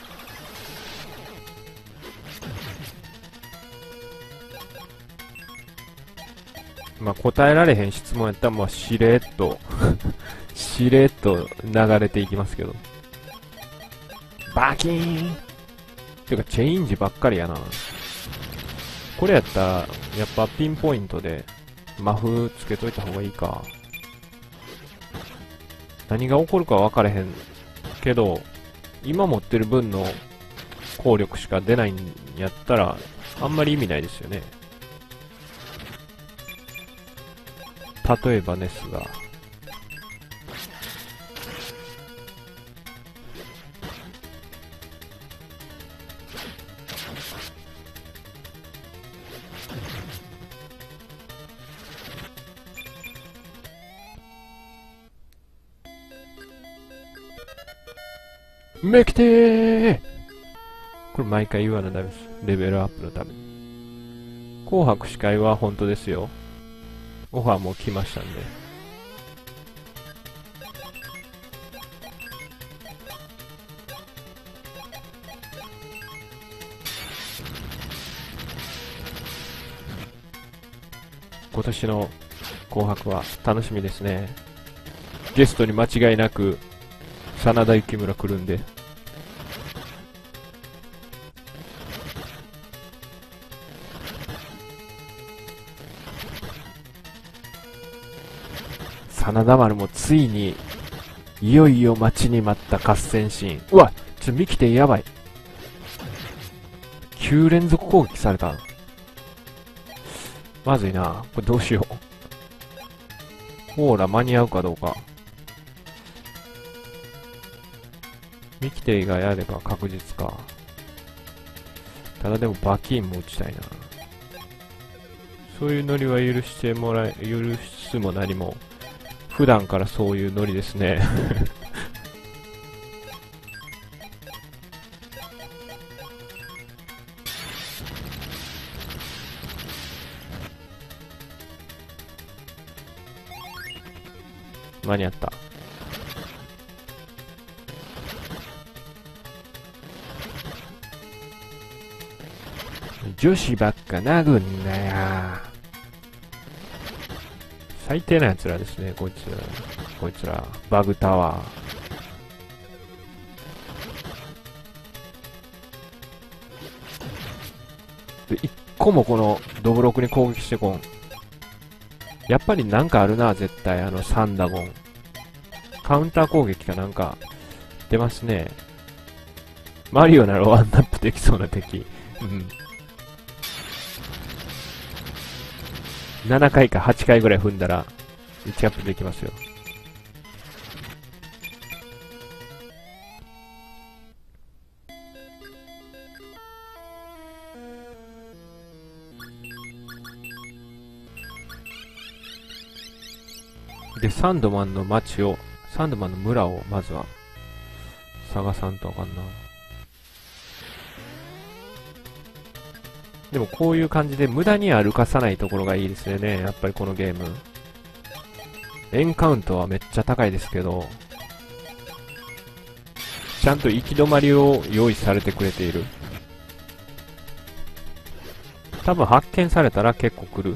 まあ、答えられへん質問やったら、まあ、しれっと、しれっと流れていきますけど。バキーンてか、チェインジばっかりやな。これやったら、やっぱピンポイントで、マフつけといた方がいいか。何が起こるか分かれへんけど、今持ってる分の効力しか出ないんやったら、あんまり意味ないですよね。例えばですが、 めきてー。これ毎回言わなダメです。レベルアップのために。紅白司会は本当ですよ。オファーも来ましたんで。今年の紅白は楽しみですね。ゲストに間違いなく真田幸村来るんで。真田丸もついにいよいよ待ちに待った合戦シーン。うわ、ミキテンやばい。9連続攻撃された。まずいな。これどうしよう。ほーら、間に合うかどうか。ミキテイがやれば確実か。ただでもバキンも打ちたいな。そういうノリは許すも何も。普段からそういうノリですね。間に合った。女子ばっか殴んなや。最低な奴らですね、こいつら。バグタワー。で、一個もこのドブロクに攻撃してこん。やっぱりなんかあるな、絶対。サンダゴン。カウンター攻撃かなんか、出ますね。マリオならワンナップできそうな敵。うん。7回か8回ぐらい踏んだら、1アップできますよ。で、サンドマンの村を、まずは、探さんとあかんな。でもこういう感じで無駄に歩かさないところがいいですよね。やっぱりこのゲーム。エンカウントはめっちゃ高いですけど、ちゃんと行き止まりを用意されてくれている。多分発見されたら結構来る。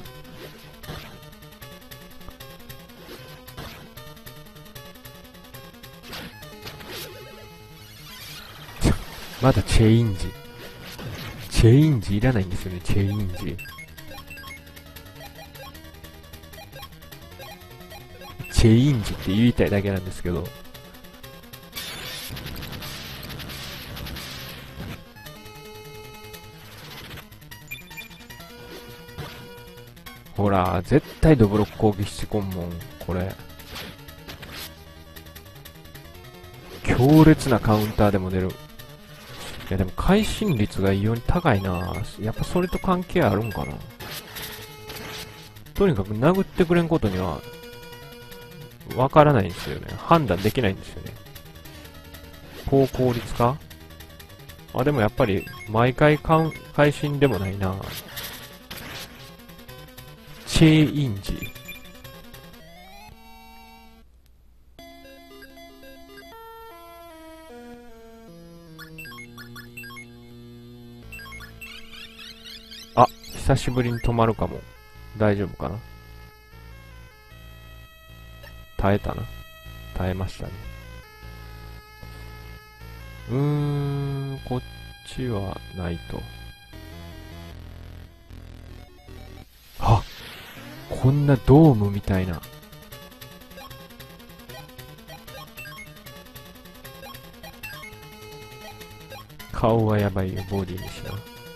まだチェインジ。チェインジいらないんですよね、チェインジ。チェインジって言いたいだけなんですけど。ほら、絶対ドブロック攻撃してこんもん、これ。強烈なカウンターでも出る。いやでも会心率が異様に高いな。やっぱそれと関係あるんかな。とにかく殴ってくれんことにはわからないんですよね。判断できないんですよね。高効率化。あ、でもやっぱり毎回会心でもないな。チェインジ。あ、久しぶりに止まるかも。大丈夫かな。耐えたな。耐えましたね。こっちはないと。あ、こんなドームみたいな。顔はやばいよ、ボディにしな。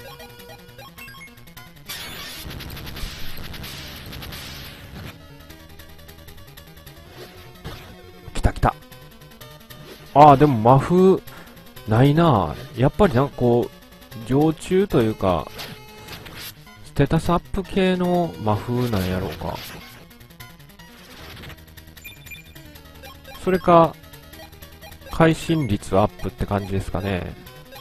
来た来た。ああ、でも魔風、ないなぁ。やっぱりなんかこう、常駐というか、ステータスアップ系の魔風なんやろうか。それか、 会心率アップって感じですかね。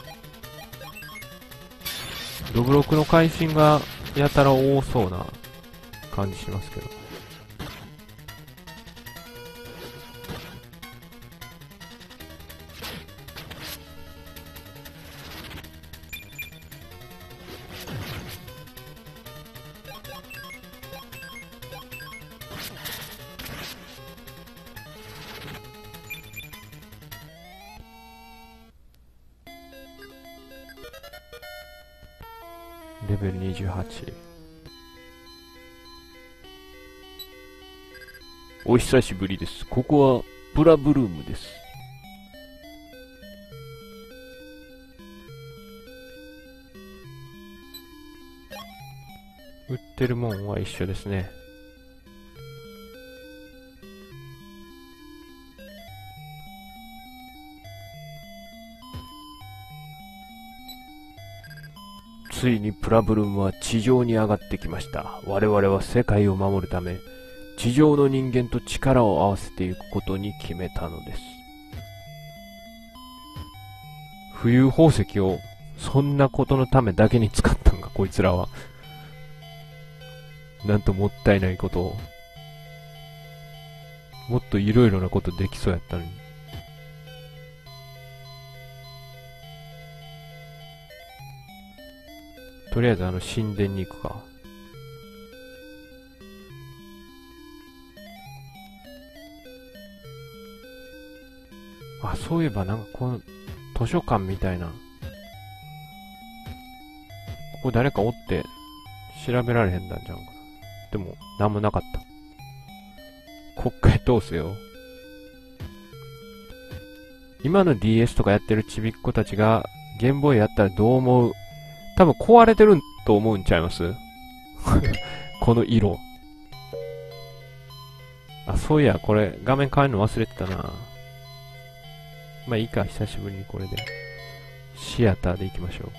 ドブロクの会心がやたら多そうな感じしますけど。レベル28。お久しぶりです。ここはプラブルームです。売ってるもんは一緒ですね。ついにプラブルームは地上に上がってきました。我々は世界を守るため、地上の人間と力を合わせていくことに決めたのです。浮遊宝石をそんなことのためだけに使ったんか、こいつらは。なんともったいないことを。もっといろいろなことできそうやったのに。とりあえず神殿に行くか。あ、そういえばなんかこの図書館みたいな。ここ誰かおって調べられへんだんじゃんかな。でも、なんもなかった。国会通すよ。今の DS とかやってるちびっ子たちがゲームボーイやったらどう思う？多分壊れてると思うんちゃいますこの色。あ、そういや、これ画面変えるの忘れてたな。まあいいか、久しぶりにこれで。シアターで行きましょ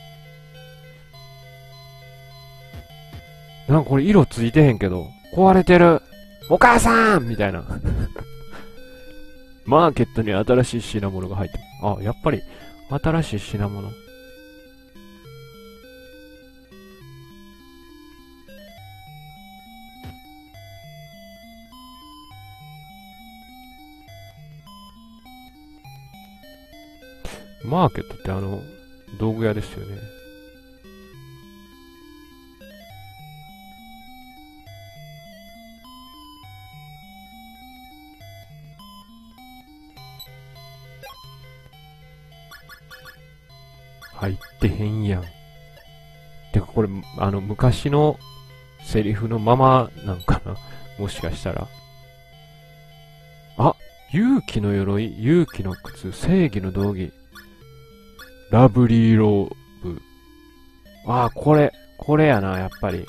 う。なんかこれ色ついてへんけど、壊れてるお母さんみたいな。マーケットに新しい品物が入ってる。あ、やっぱり新しい品物。マーケットって道具屋ですよね。入ってへんやん。てかこれ、昔のセリフのままなんかなもしかしたら。あ、勇気の鎧、勇気の靴、正義の道着。ラブリーローブ。ああ、これやな、やっぱり。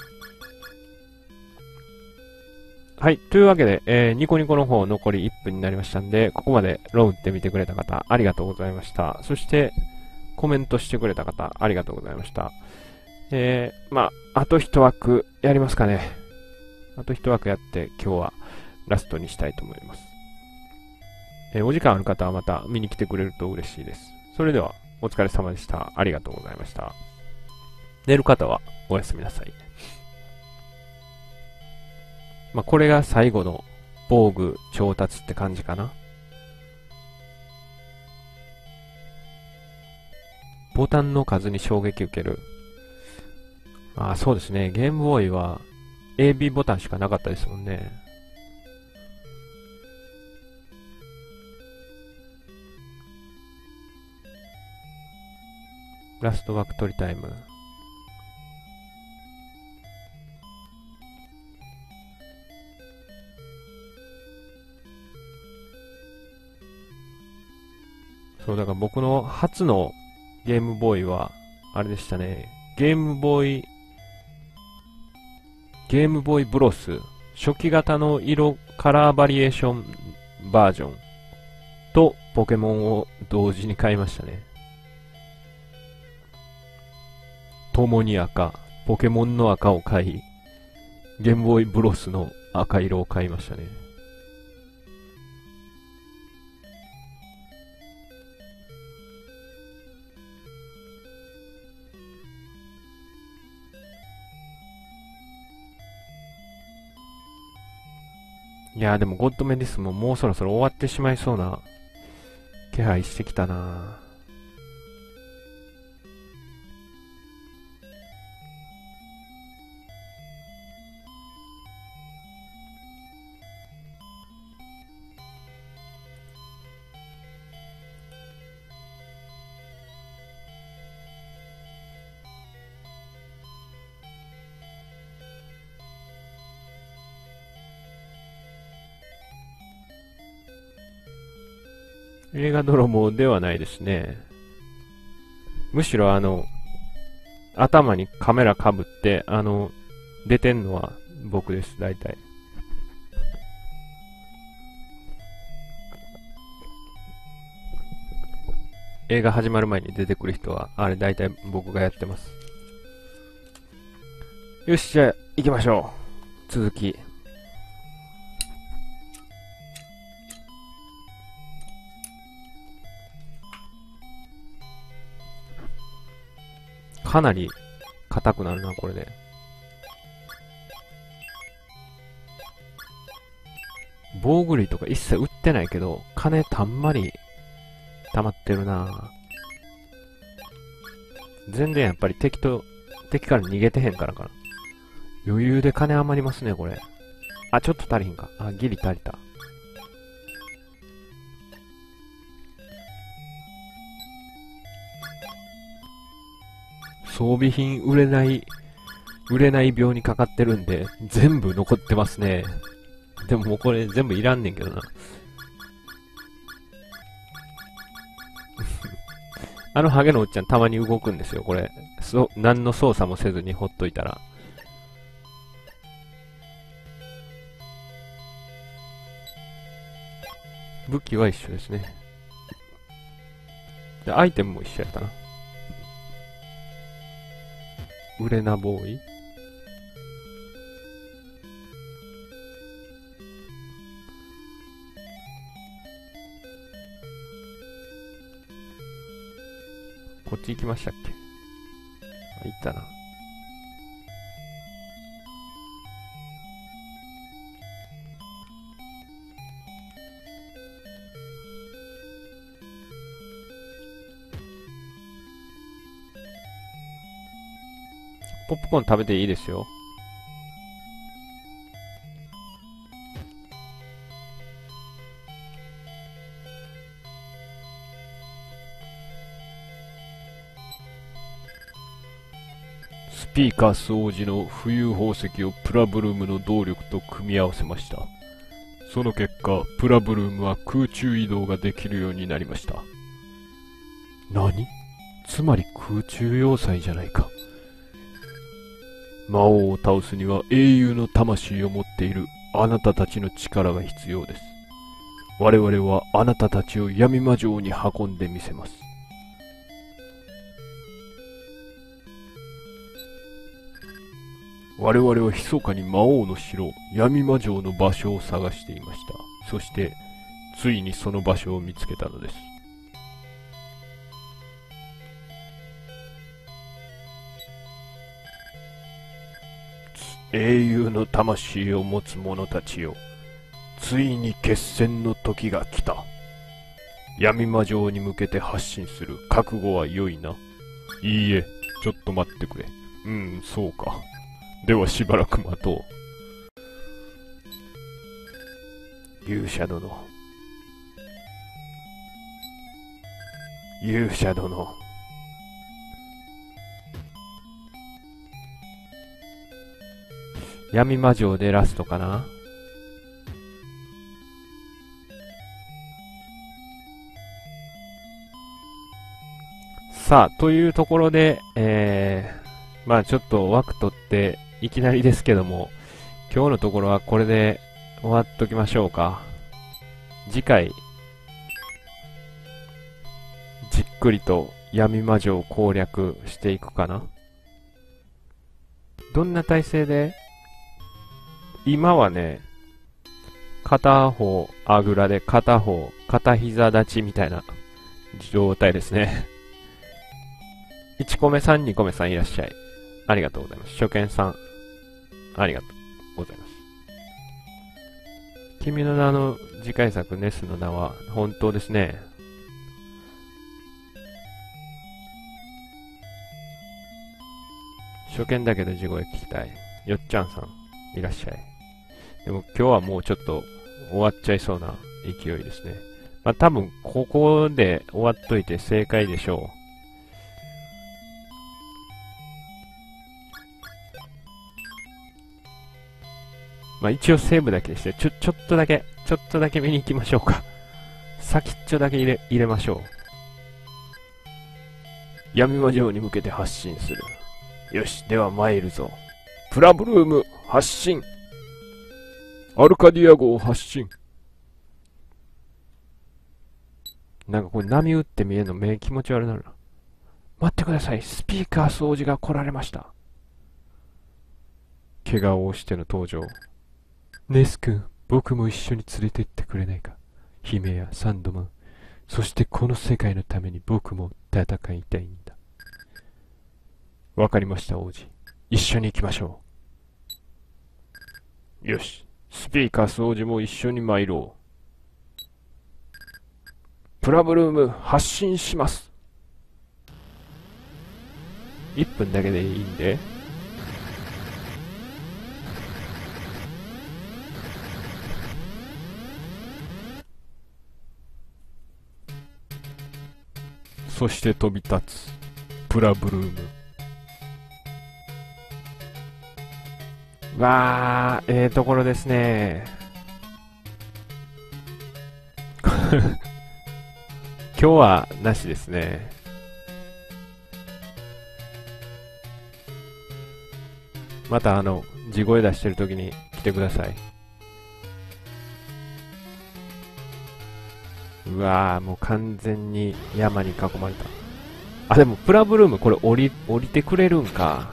はい。というわけで、ニコニコの方残り1分になりましたんで、ここまでローンって見てくれた方、ありがとうございました。そして、コメントしてくれた方、ありがとうございました。まあ、あと一枠やりますかね。あと一枠やって、今日はラストにしたいと思います。お時間ある方はまた見に来てくれると嬉しいです。それでは、お疲れ様でした。ありがとうございました。寝る方はおやすみなさい。まあ、これが最後の防具調達って感じかな。ボタンの数に衝撃受ける。ああ、そうですね。ゲームボーイは AB ボタンしかなかったですもんね。ラストバック取りタイム。そう、だから僕の初のゲームボーイは、あれでしたね。ゲームボーイブロス。初期型のカラーバリエーションバージョンとポケモンを同時に買いましたね。共に赤、ポケモンの赤を買い、ゲームボーイブロスの赤色を買いましたね。 いやーでもゴッドメディスももうそろそろ終わってしまいそうな気配してきたな。映画泥棒ではないですね。むしろ頭にカメラかぶって、出てんのは僕です、大体。映画始まる前に出てくる人は、あれ大体僕がやってます。よし、じゃあ行きましょう。続き。かなり硬くなるな、これで。防具類とか一切売ってないけど、金たんまり溜まってるな。全然やっぱり敵から逃げてへんからかな。余裕で金余りますね、これ。あ、ちょっと足りひんか。あ、ギリ足りた。装備品売れない病にかかってるんで、全部残ってますね。でももうこれ全部いらんねんけどな。あのハゲのおっちゃんたまに動くんですよ、これ。何の操作もせずにほっといたら。武器は一緒ですね。で、アイテムも一緒やったな。ウレナボーイ。こっち行きましたっけ？あ、行ったな。ポップコーン食べていいですよ。 スピーカース王子の浮遊宝石をプラブルームの動力と組み合わせました。その結果、プラブルームは空中移動ができるようになりました。 何？つまり空中要塞じゃないか。 魔王を倒すには英雄の魂を持っているあなたたちの力が必要です。我々はあなたたちを闇魔城に運んでみせます。我々は密かに魔王の城、闇魔城の場所を探していました。そして、ついにその場所を見つけたのです。英雄の魂を持つ者たちよ。ついに決戦の時が来た。闇魔城に向けて発進する覚悟は良いな。いいえ、ちょっと待ってくれ。そうか。ではしばらく待とう。勇者殿。勇者殿。 闇魔城でラストかな。さあ、というところで、まあちょっと枠取っていきなりですけども、今日のところはこれで終わっときましょうか。次回、じっくりと闇魔城を攻略していくかな。どんな体勢で？今はね、片方あぐらで片方片膝立ちみたいな状態ですね。1個目さん、2個目さんいらっしゃい。ありがとうございます。初見さん、ありがとうございます。 君の名の次回作ネスの名は本当ですね。初見だけど地声聞きたい。よっちゃんさん、いらっしゃい。でも今日はもうちょっと終わっちゃいそうな勢いですね。まあ多分ここで終わっといて正解でしょう。まあ一応セーブだけして、ちょっとだけ見に行きましょうか。先っちょだけ入れましょう。闇魔城に向けて発進する。よし、では参るぞ。プラブルーム発進。アルカディア号発進。 なんかこれ波打って見えるの目気持ち悪なるな。待ってください。スピーカー掃除が来られました。怪我をしての登場。ネス君、僕も一緒に連れて行ってくれないか。姫やサンドマン。そしてこの世界のために僕も戦いたいんだ。わかりました、王子。一緒に行きましょう。よし。スピーカー掃除も一緒に参ろう。プラブルーム発進します。 1分だけでいいんで。 そして飛び立つプラブルーム。 わー、ところですね。今日はなしですね。また地声出してる時に来てください。うわー、もう完全に山に囲まれた。あ、でもプラブルームこれ降りてくれるんか。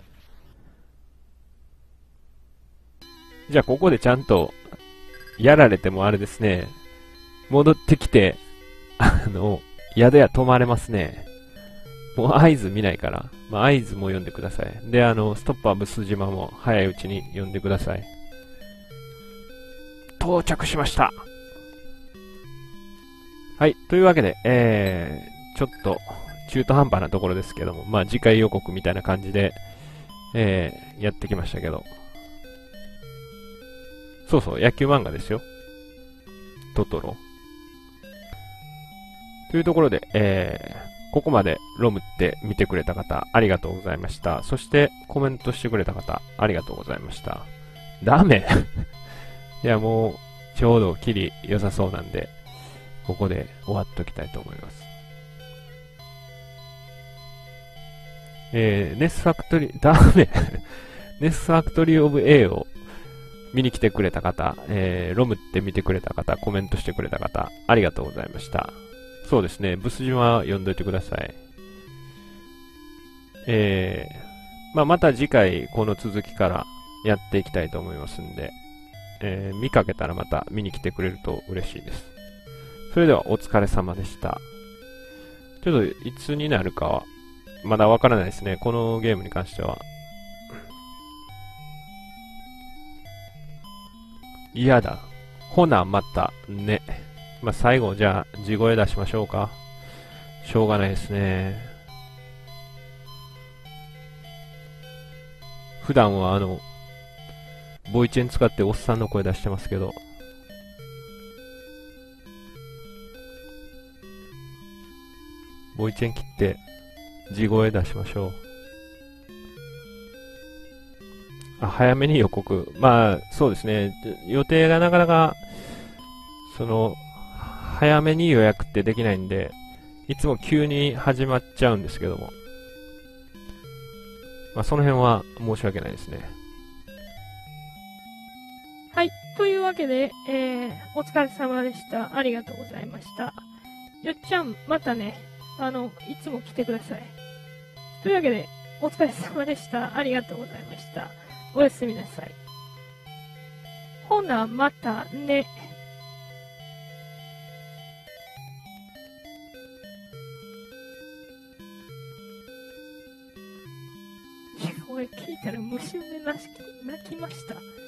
じゃあここでちゃんとやられてもあれですね。戻ってきて、宿屋泊まれますね。もう合図見ないから。まあ、合図も読んでください。で、ストッパーブス島も早いうちに読んでください。到着しました。はい。というわけで、ちょっと中途半端なところですけども、まあ、次回予告みたいな感じで、やってきましたけど。そうそう、野球漫画ですよ。トトロ。というところで、ここまでロムって見てくれた方、ありがとうございました。そしてコメントしてくれた方、ありがとうございました。ダメいや、もう、ちょうどキリ良さそうなんで、ここで終わっときたいと思います。ネスファクトリー、ダメネスファクトリーオブ A を見に来てくれた方、ロムって見てくれた方、コメントしてくれた方、ありがとうございました。そうですね、ブス島読んどいてください。また次回この続きからやっていきたいと思いますんで、見かけたらまた見に来てくれると嬉しいです。それではお疲れ様でした。ちょっといつになるかはまだわからないですね、このゲームに関しては。嫌だ。ほなまたね。まあ、最後じゃあ地声出しましょうか。しょうがないですね。普段はボイチェン使っておっさんの声出してますけど、ボイチェン切って地声出しましょう。早めに予告。まあ、そうですね。予定がなかなか、早めに予約ってできないんで、いつも急に始まっちゃうんですけども。まあ、その辺は申し訳ないですね。 はい。というわけで、お疲れ様でした。ありがとうございました。よっちゃん、またね、いつも来てください。というわけで、お疲れ様でした。ありがとうございました。おやすみなさい。ほな、またね。これ聞いたら無臭で泣きました。